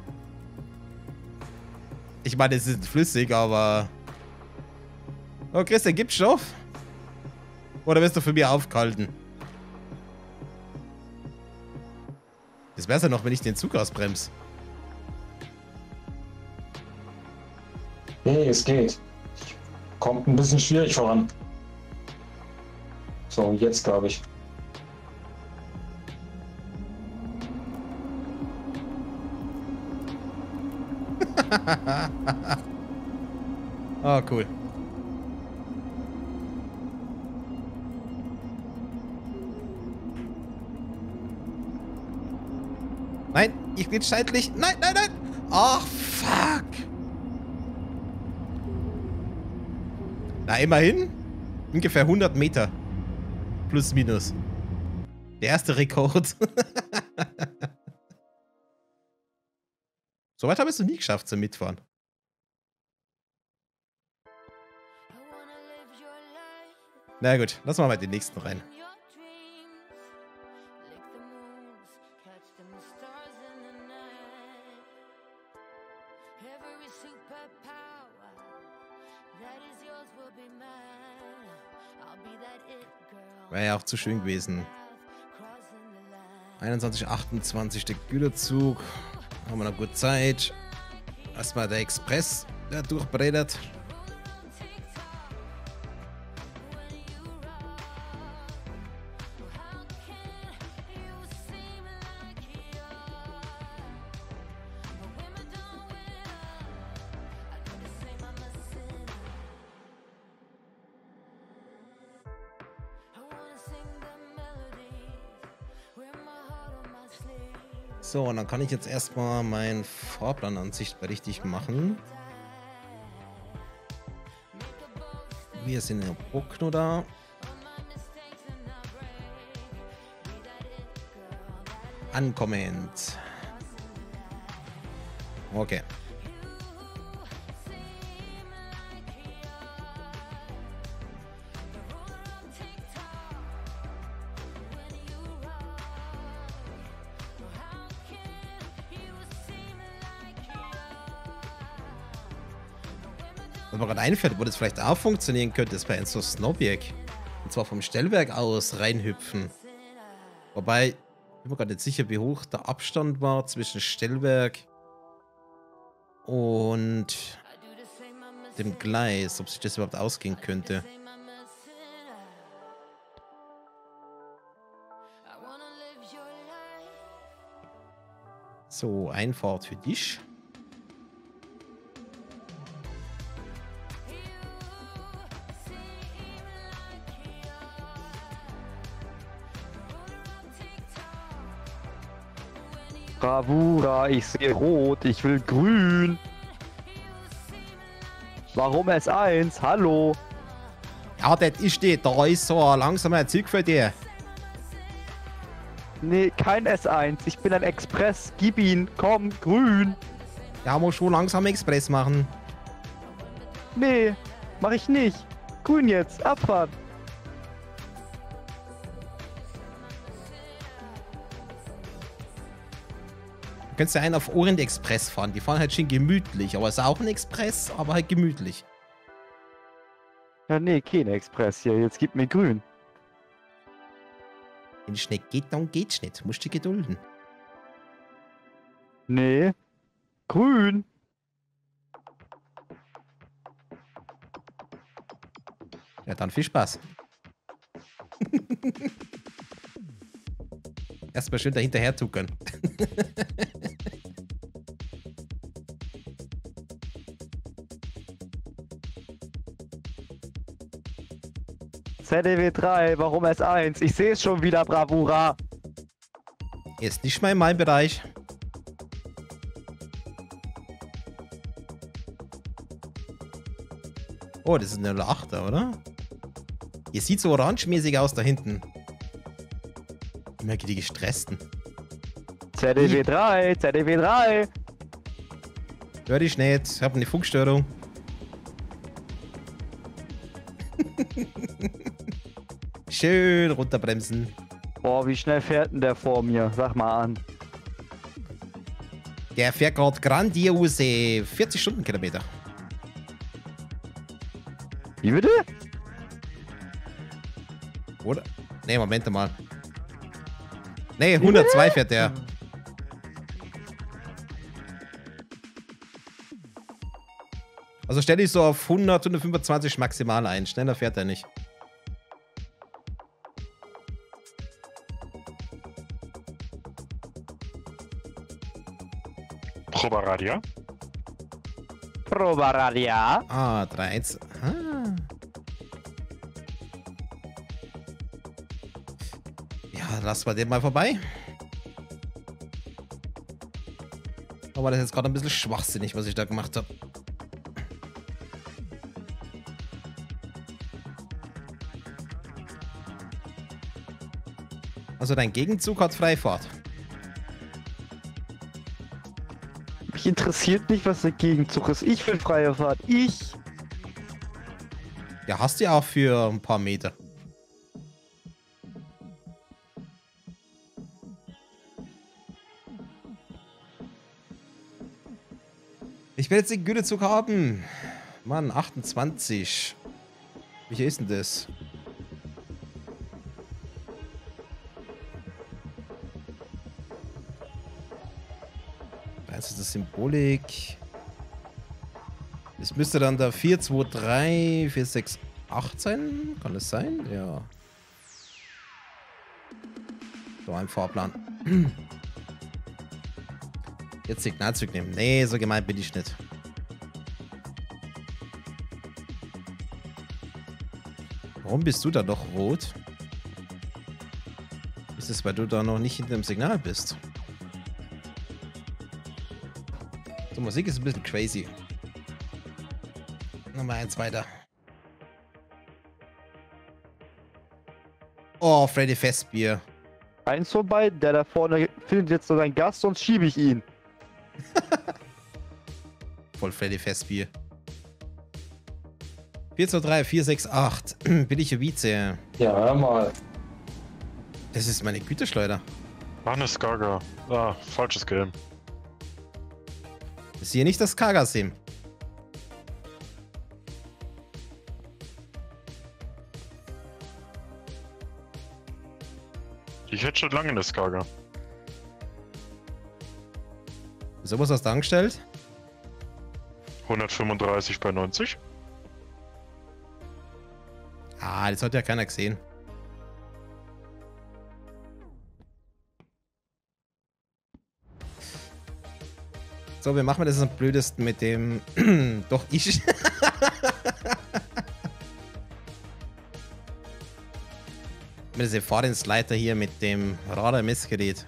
A: Ich meine, es ist flüssig, aber... Oh, Christian, gibt's Stoff? Oder wirst du für mich aufgehalten? Das wär's ja noch, wenn ich den Zug ausbremse.
B: Nee, es geht. Kommt ein bisschen schwierig voran. So, jetzt glaube ich.
A: Oh, cool. Nein, ich bin seitlich. Nein, nein, nein. Ach, fuck. Na, immerhin. Ungefähr 100 Meter. Plus, minus. Der erste Rekord. Soweit habe ich es noch nie geschafft zum Mitfahren. Na gut, lassen wir mal den nächsten rein. Wäre ja auch zu schön gewesen. 21, 28 der Güterzug. Haben wir noch gut Zeit. Erstmal der Express, der durchbrettert. So, und dann kann ich jetzt erstmal meinen Fahrplanansicht richtig machen. Wir sind in Bruckno da. Ankommend. Okay. Was mir gerade einfällt, wo das vielleicht auch funktionieren könnte, ist bei Enzo Snowberg. Und zwar vom Stellwerk aus reinhüpfen. Wobei, ich bin mir gerade nicht sicher, wie hoch der Abstand war zwischen Stellwerk und dem Gleis. Ob sich das überhaupt ausgehen könnte. So, Einfahrt für dich.
C: Bravura, ich sehe rot, ich will grün. Warum S1? Hallo?
A: Ja, das ist die. Da ist so ein langsamer Zug für dich.
C: Nee, kein S1. Ich bin ein Express. Gib ihn. Komm, grün.
A: Ja, muss schon langsam Express machen.
C: Nee, mach ich nicht. Grün jetzt. Abfahrt.
A: Du könntest ja einen auf Orient Express fahren. Die fahren halt schön gemütlich. Aber es ist auch ein Express, aber halt gemütlich.
C: Ja, nee, kein Express hier. Jetzt gib mir grün.
A: Wenn es nicht geht, dann geht's nicht. Du musst dich gedulden.
C: Nee. Grün.
A: Ja, dann viel Spaß. Erstmal schön dahinterher tuckern.
C: ZDW 3, warum S1? Ich sehe es schon wieder, Bravura.
A: Ist nicht mal in meinem Bereich. Oh, das ist eine 08er, oder? Ihr sieht so orangemäßig aus da hinten. Immer die gestressten.
C: ZDW 3, ZDW 3.
A: Hör dich nicht, ich habe eine Funkstörung. Schön runterbremsen.
C: Boah, wie schnell fährt denn der vor mir? Sag mal an.
A: Der fährt gerade grandiose 40 Stundenkilometer.
C: Wie bitte?
A: Oder? Ne, Moment mal. Ne, 102 fährt der. Also stell dich so auf 100, 125 maximal ein. Schneller fährt er nicht.
B: Probaradia.
C: Probaradia.
A: Ah, 3-1. Ah. Ja, lassen wir den mal vorbei. Aber das ist jetzt gerade ein bisschen schwachsinnig, was ich da gemacht habe. Also dein Gegenzug hat Freifahrt.
C: Mich interessiert nicht, was der Gegenzug ist. Ich will freie Fahrt. Ich.
A: Ja, hast du ja auch für ein paar Meter. Ich will jetzt den Gütezug haben. Mann, 28. Welcher ist denn das? Das ist das Symbolik. Das müsste dann der 423 468 sein. Kann das sein? Ja. So ein Fahrplan. Jetzt Signalzug nehmen. Nee, so gemein bin ich nicht. Warum bist du da doch rot? Ist es, weil du da noch nicht hinter dem Signal bist? So, Musik ist ein bisschen crazy. Nochmal eins weiter. Oh, Freddy Festbier.
C: Eins von beiden, der da vorne findet jetzt so seinen Gast, sonst schiebe ich ihn.
A: Voll Freddy Festbier. 423 468. Billige Vize.
D: Ja, hör mal.
A: Das ist meine Güterschleuder.
B: Hannes Gaga. Ah, falsches Game.
A: Das ist hier nicht das Kaga-Sim.
B: Ich hätte schon lange eine Skaga.
A: So was hast du angestellt?
B: 135 bei 90.
A: Ah, das hat ja keiner gesehen. So, wie machen wir das am blödesten mit dem... Doch, ich... mit diesem Fahrdienstleiter hier mit dem Radarmessgerät.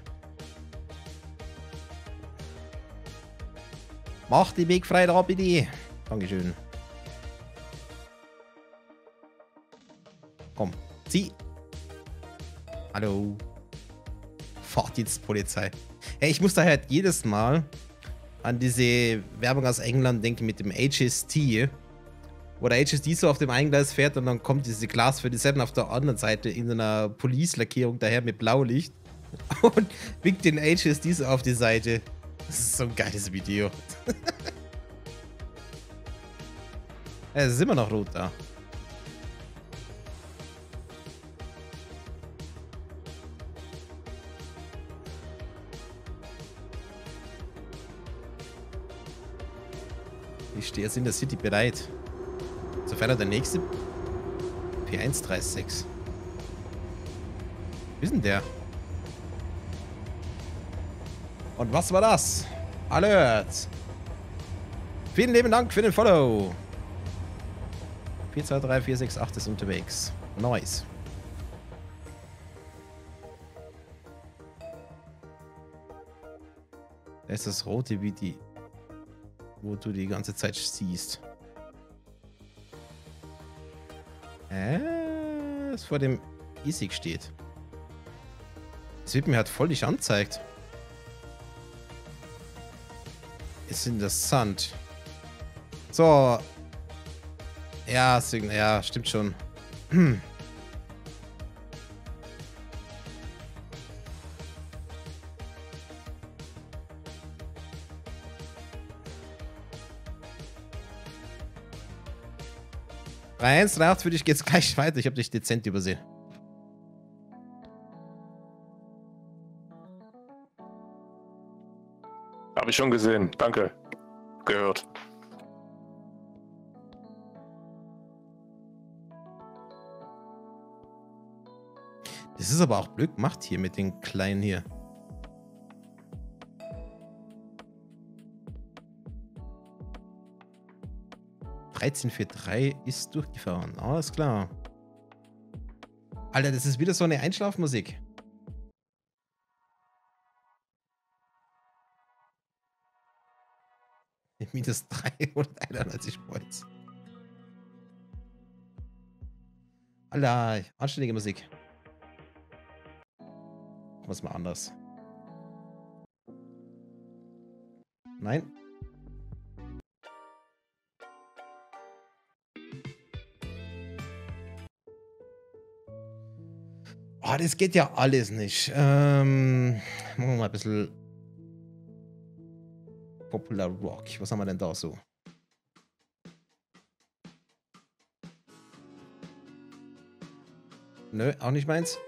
A: Mach die Weg frei da, bitte. Dankeschön. Komm, zieh. Hallo. Fahrdienstpolizei. Hey, ich muss da halt jedes Mal an diese Werbung aus England denken mit dem HST, wo der HST so auf dem Eingleis fährt und dann kommt diese Glas 47 auf der anderen Seite in einer Police-Lackierung daher mit Blaulicht und winkt den HST so auf die Seite. Das ist so ein geiles Video. Es ist immer noch rot da. Ich stehe jetzt in der City bereit. Sofern er der nächste P136. Wie ist denn der? Und was war das? Alert! Vielen lieben Dank für den Follow. 423 468 ist unterwegs. Nice. Da ist das rote wie die, wo du die ganze Zeit siehst. Das vor dem ISIG steht. Das wird mir halt voll nicht angezeigt. Ist interessant. So. Ja, ja, stimmt schon. Nacht für dich geht's gleich weiter. Ich habe dich dezent übersehen.
D: Habe ich schon gesehen. Danke. Gehört.
A: Das ist aber auch blöd gemacht hier mit den Kleinen hier. 1343 ist durchgefahren. Alles klar. Alter, das ist wieder so eine Einschlafmusik. Minus 391 Points. Alter, anständige Musik. Machen wir es mal anders. Nein. Oh, das geht ja alles nicht. Machen wir mal ein bisschen Popular Rock. Was haben wir denn da so? Nö, auch nicht meins.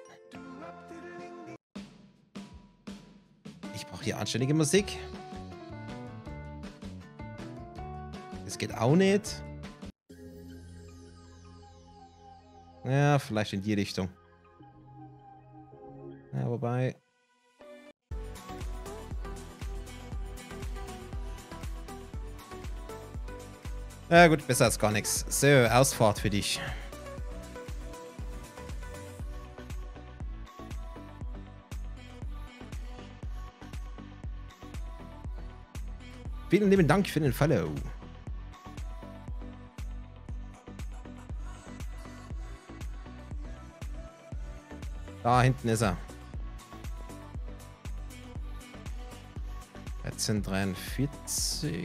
A: Ich brauche hier anständige Musik. Das geht auch nicht. Ja, vielleicht in die Richtung. Ja, wobei... Ja gut, besser als gar nichts. So, Ausfahrt für dich. Vielen lieben Dank für den Follow. Da hinten ist er. 1343.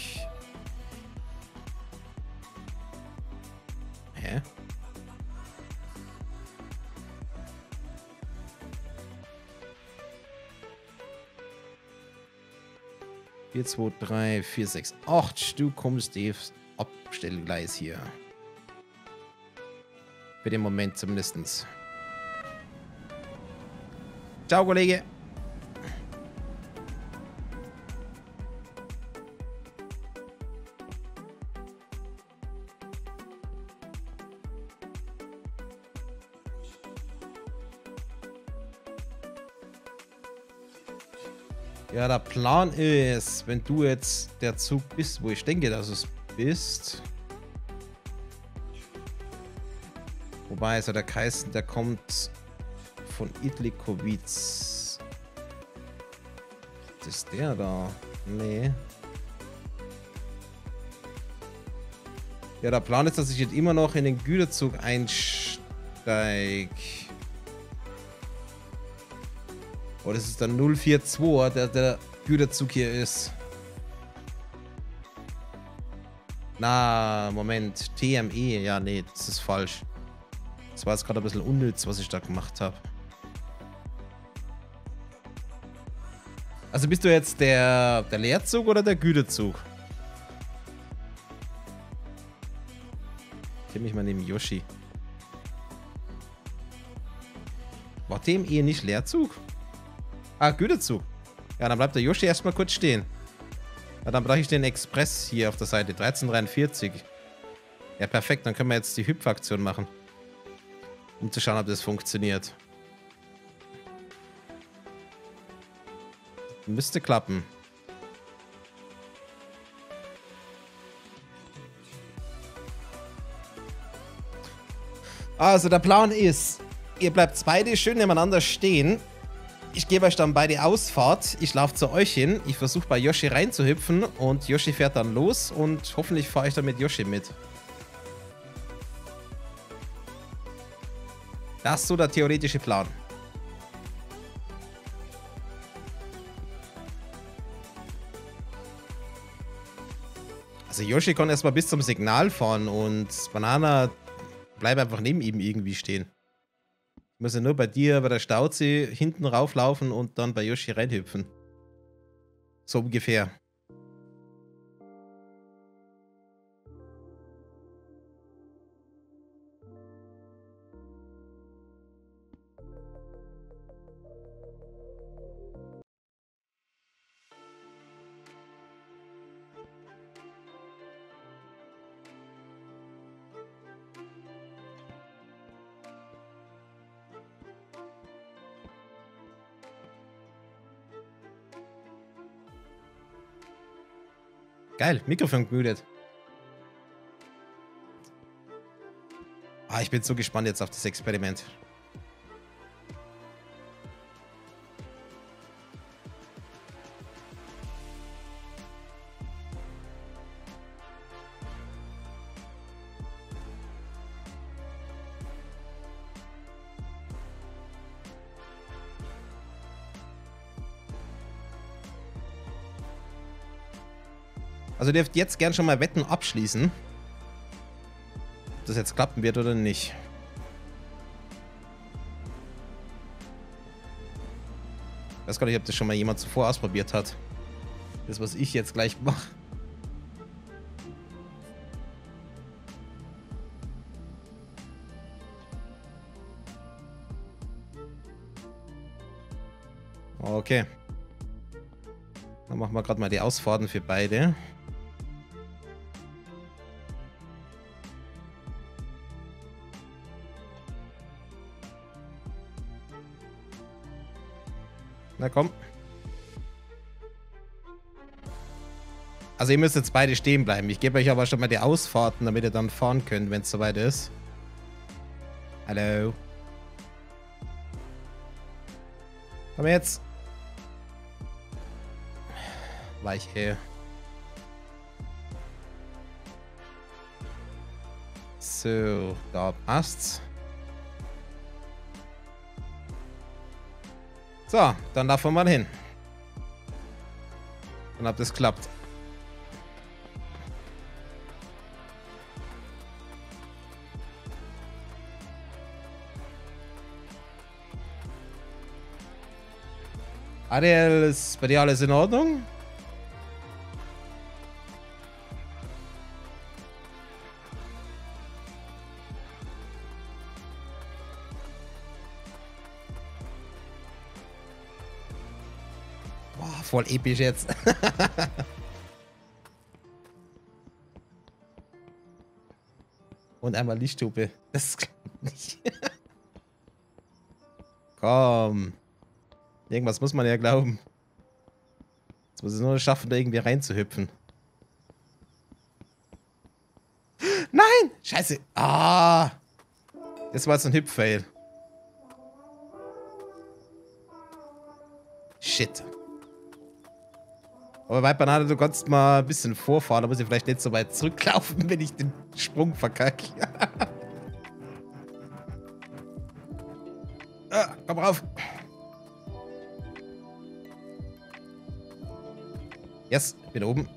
A: Hä? Vier, 2, 3, 4, 6, 8. Du kommst aufs Abstellgleis hier. Für den Moment zumindest. Ciao, Kollege. Ja, der Plan ist, wenn du jetzt der Zug bist, wo ich denke, dass es bist. Wobei, also der Kreis, der kommt von Idlikowitz. Ist der da? Nee. Ja, der Plan ist, dass ich jetzt immer noch in den Güterzug einsteige. Oh, das ist der 042, der Güterzug hier ist. Na, Moment. TME. Ja, nee, das ist falsch. Das war jetzt gerade ein bisschen unnütz, was ich da gemacht habe. Also bist du jetzt der Leerzug oder der Güterzug? Ich kenne mich mal neben Yoshi. War TME nicht Leerzug? Ah, Güterzug. Ja, dann bleibt der Yoshi erstmal kurz stehen. Ja, dann brauche ich den Express hier auf der Seite. 1343. Ja, perfekt. Dann können wir jetzt die Hüpfaktion machen. Um zu schauen, ob das funktioniert. Müsste klappen. Also, der Plan ist, ihr bleibt beide schön nebeneinander stehen. Ich gebe euch dann beide Ausfahrt. Ich laufe zu euch hin. Ich versuche bei Yoshi reinzuhüpfen und Yoshi fährt dann los und hoffentlich fahre ich dann mit Yoshi mit. Das ist so der theoretische Plan. Also Yoshi kann erstmal bis zum Signal fahren und Banana bleibt einfach neben ihm irgendwie stehen. Ich muss ja nur bei dir, bei der Stausee, hinten rauflaufen und dann bei Yoshi reinhüpfen. So ungefähr. Geil, Mikrofon gemutet. Ah, ich bin so gespannt jetzt auf das Experiment. Also ihr dürft jetzt gern schon mal Wetten abschließen. Ob das jetzt klappen wird oder nicht. Ich weiß gar nicht, ob das schon mal jemand zuvor ausprobiert hat. Das, was ich jetzt gleich mache. Okay. Dann machen wir gerade mal die Ausfahrten für beide. Na komm. Also ihr müsst jetzt beide stehen bleiben. Ich gebe euch aber schon mal die Ausfahrten, damit ihr dann fahren könnt, wenn es soweit ist. Hallo. Komm jetzt. Weiche. So, da passt's. So, dann darf man mal hin. Dann hat das klappt. Ariel, ist bei dir alles in Ordnung? Boah, voll episch jetzt. Und einmal Lichthupe. Das klappt nicht. Komm. Irgendwas muss man ja glauben. Jetzt muss es nur schaffen, da irgendwie reinzuhüpfen. Nein! Scheiße! Ah! Das war jetzt ein Hüpf-Fail. Shit. Aber bei Banane, du kannst mal ein bisschen vorfahren, da muss ich vielleicht nicht so weit zurücklaufen, wenn ich den Sprung verkacke. Ah, komm rauf! Yes, bin oben.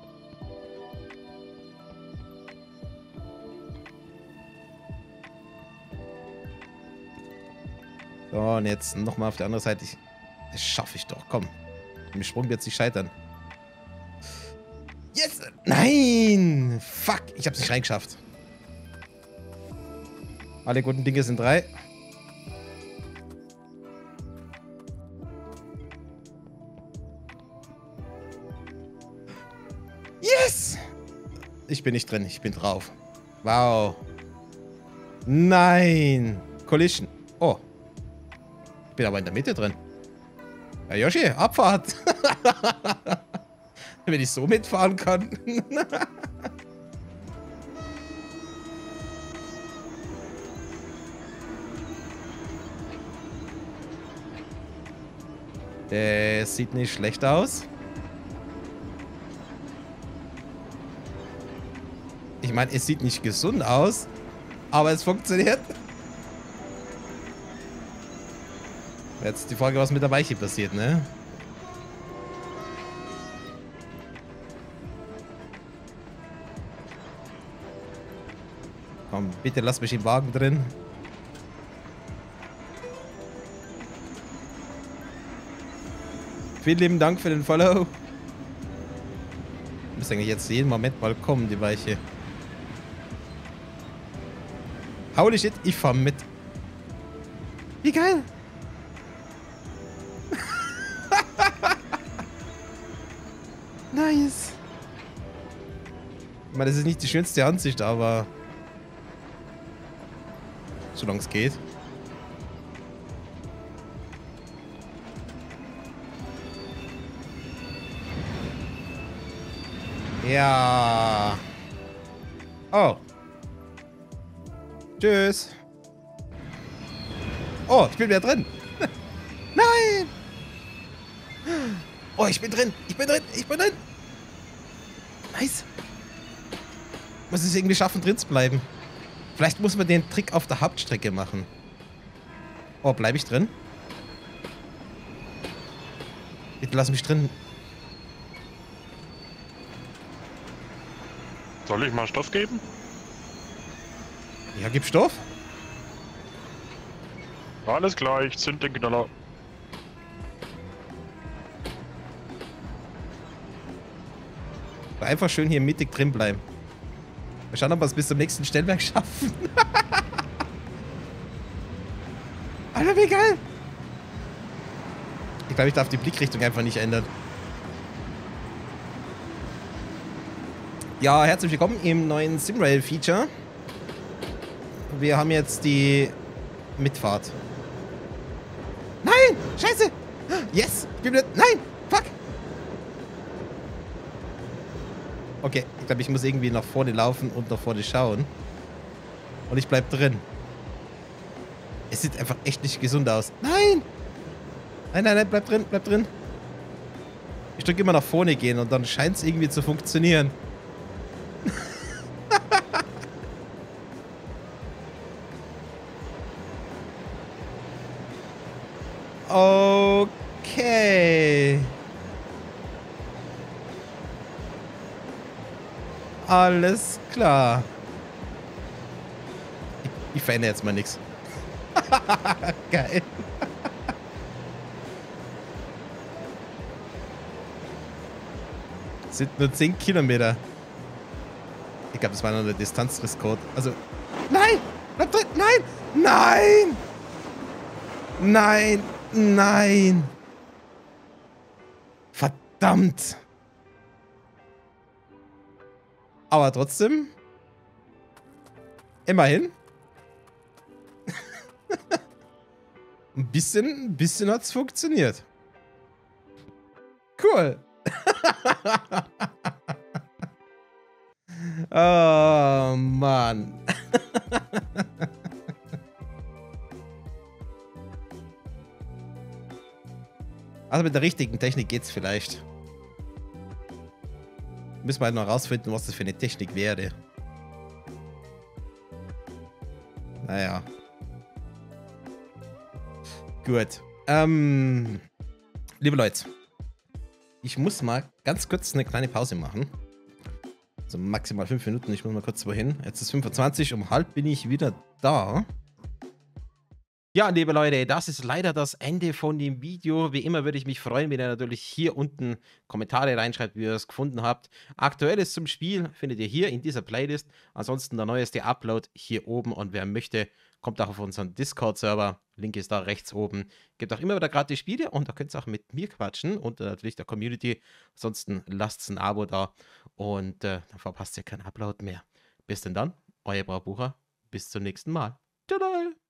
A: So, und jetzt nochmal auf der anderen Seite. Das schaffe ich doch, komm. Im Sprung wird es nicht scheitern. Yes! Nein! Fuck, ich hab's nicht reingeschafft. Alle guten Dinge sind 3. Yes! Ich bin nicht drin, ich bin drauf. Wow. Nein! Collision. Oh. Ich bin aber in der Mitte drin. Ja, Yoshi, Abfahrt. Wenn ich so mitfahren kann. Das sieht nicht schlecht aus. Ich meine, es sieht nicht gesund aus, aber es funktioniert. Jetzt die Frage, was mit der Weiche passiert, ne? Komm, bitte lass mich im Wagen drin. Vielen lieben Dank für den Follow. Muss eigentlich jetzt jeden Moment mal kommen, die Weiche. Holy shit, ich fahr mit. Wie geil. Nice. Ich meine, das ist nicht die schönste Ansicht, aber solange es geht. Ja. Oh. Tschüss. Oh, ich bin wieder drin. Nein. Oh, ich bin drin. Ich bin drin. Ich bin drin. Nice. Muss es irgendwie schaffen, drin zu bleiben. Vielleicht muss man den Trick auf der Hauptstrecke machen. Oh, bleibe ich drin? Bitte lass mich drin.
B: Soll ich mal Stoff geben?
A: Ja, gib Stoff.
B: Alles klar, ich zünd den Knaller.
A: Einfach schön hier mittig drin bleiben. Wir schauen, ob wir es bis zum nächsten Stellwerk schaffen. Alter, wie geil. Ich glaube, ich darf die Blickrichtung einfach nicht ändern. Ja, herzlich willkommen im neuen Simrail-Feature. Wir haben jetzt die Mitfahrt. Nein! Scheiße! Yes! Ich bin wieder... Nein! Fuck! Okay, ich glaube, ich muss irgendwie nach vorne laufen und nach vorne schauen. Und ich bleib drin. Es sieht einfach echt nicht gesund aus. Nein! Nein, nein, nein, bleib drin, bleib drin. Ich drücke immer nach vorne gehen und dann scheint es irgendwie zu funktionieren. Okay. Alles klar. Ich verändere jetzt mal nichts. Geil. Sind nur 10 Kilometer. Ich glaube, das war noch der Distanzrekord. Also. Nein! Bleib drin! Nein! Nein! Nein! Nein! Verdammt! Aber trotzdem. Immerhin. Ein bisschen hat's funktioniert. Cool. Oh, Mann. Also mit der richtigen Technik geht's vielleicht. Müssen wir halt noch rausfinden, was das für eine Technik wäre. Naja. Gut. Liebe Leute. Ich muss mal ganz kurz eine kleine Pause machen. Also maximal 5 Minuten. Ich muss mal kurz wohin. Jetzt ist 25. Um halb bin ich wieder da. Ja, liebe Leute, das ist leider das Ende von dem Video. Wie immer würde ich mich freuen, wenn ihr natürlich hier unten Kommentare reinschreibt, wie ihr es gefunden habt. Aktuelles zum Spiel findet ihr hier in dieser Playlist. Ansonsten der neueste Upload hier oben. Und wer möchte, kommt auch auf unseren Discord-Server. Link ist da rechts oben. Gibt auch immer wieder gratis Spiele und da könnt ihr auch mit mir quatschen und natürlich der Community. Ansonsten lasst ein Abo da und dann verpasst ihr keinen Upload mehr. Bis denn dann, euer Braubucher. Bis zum nächsten Mal. Tada!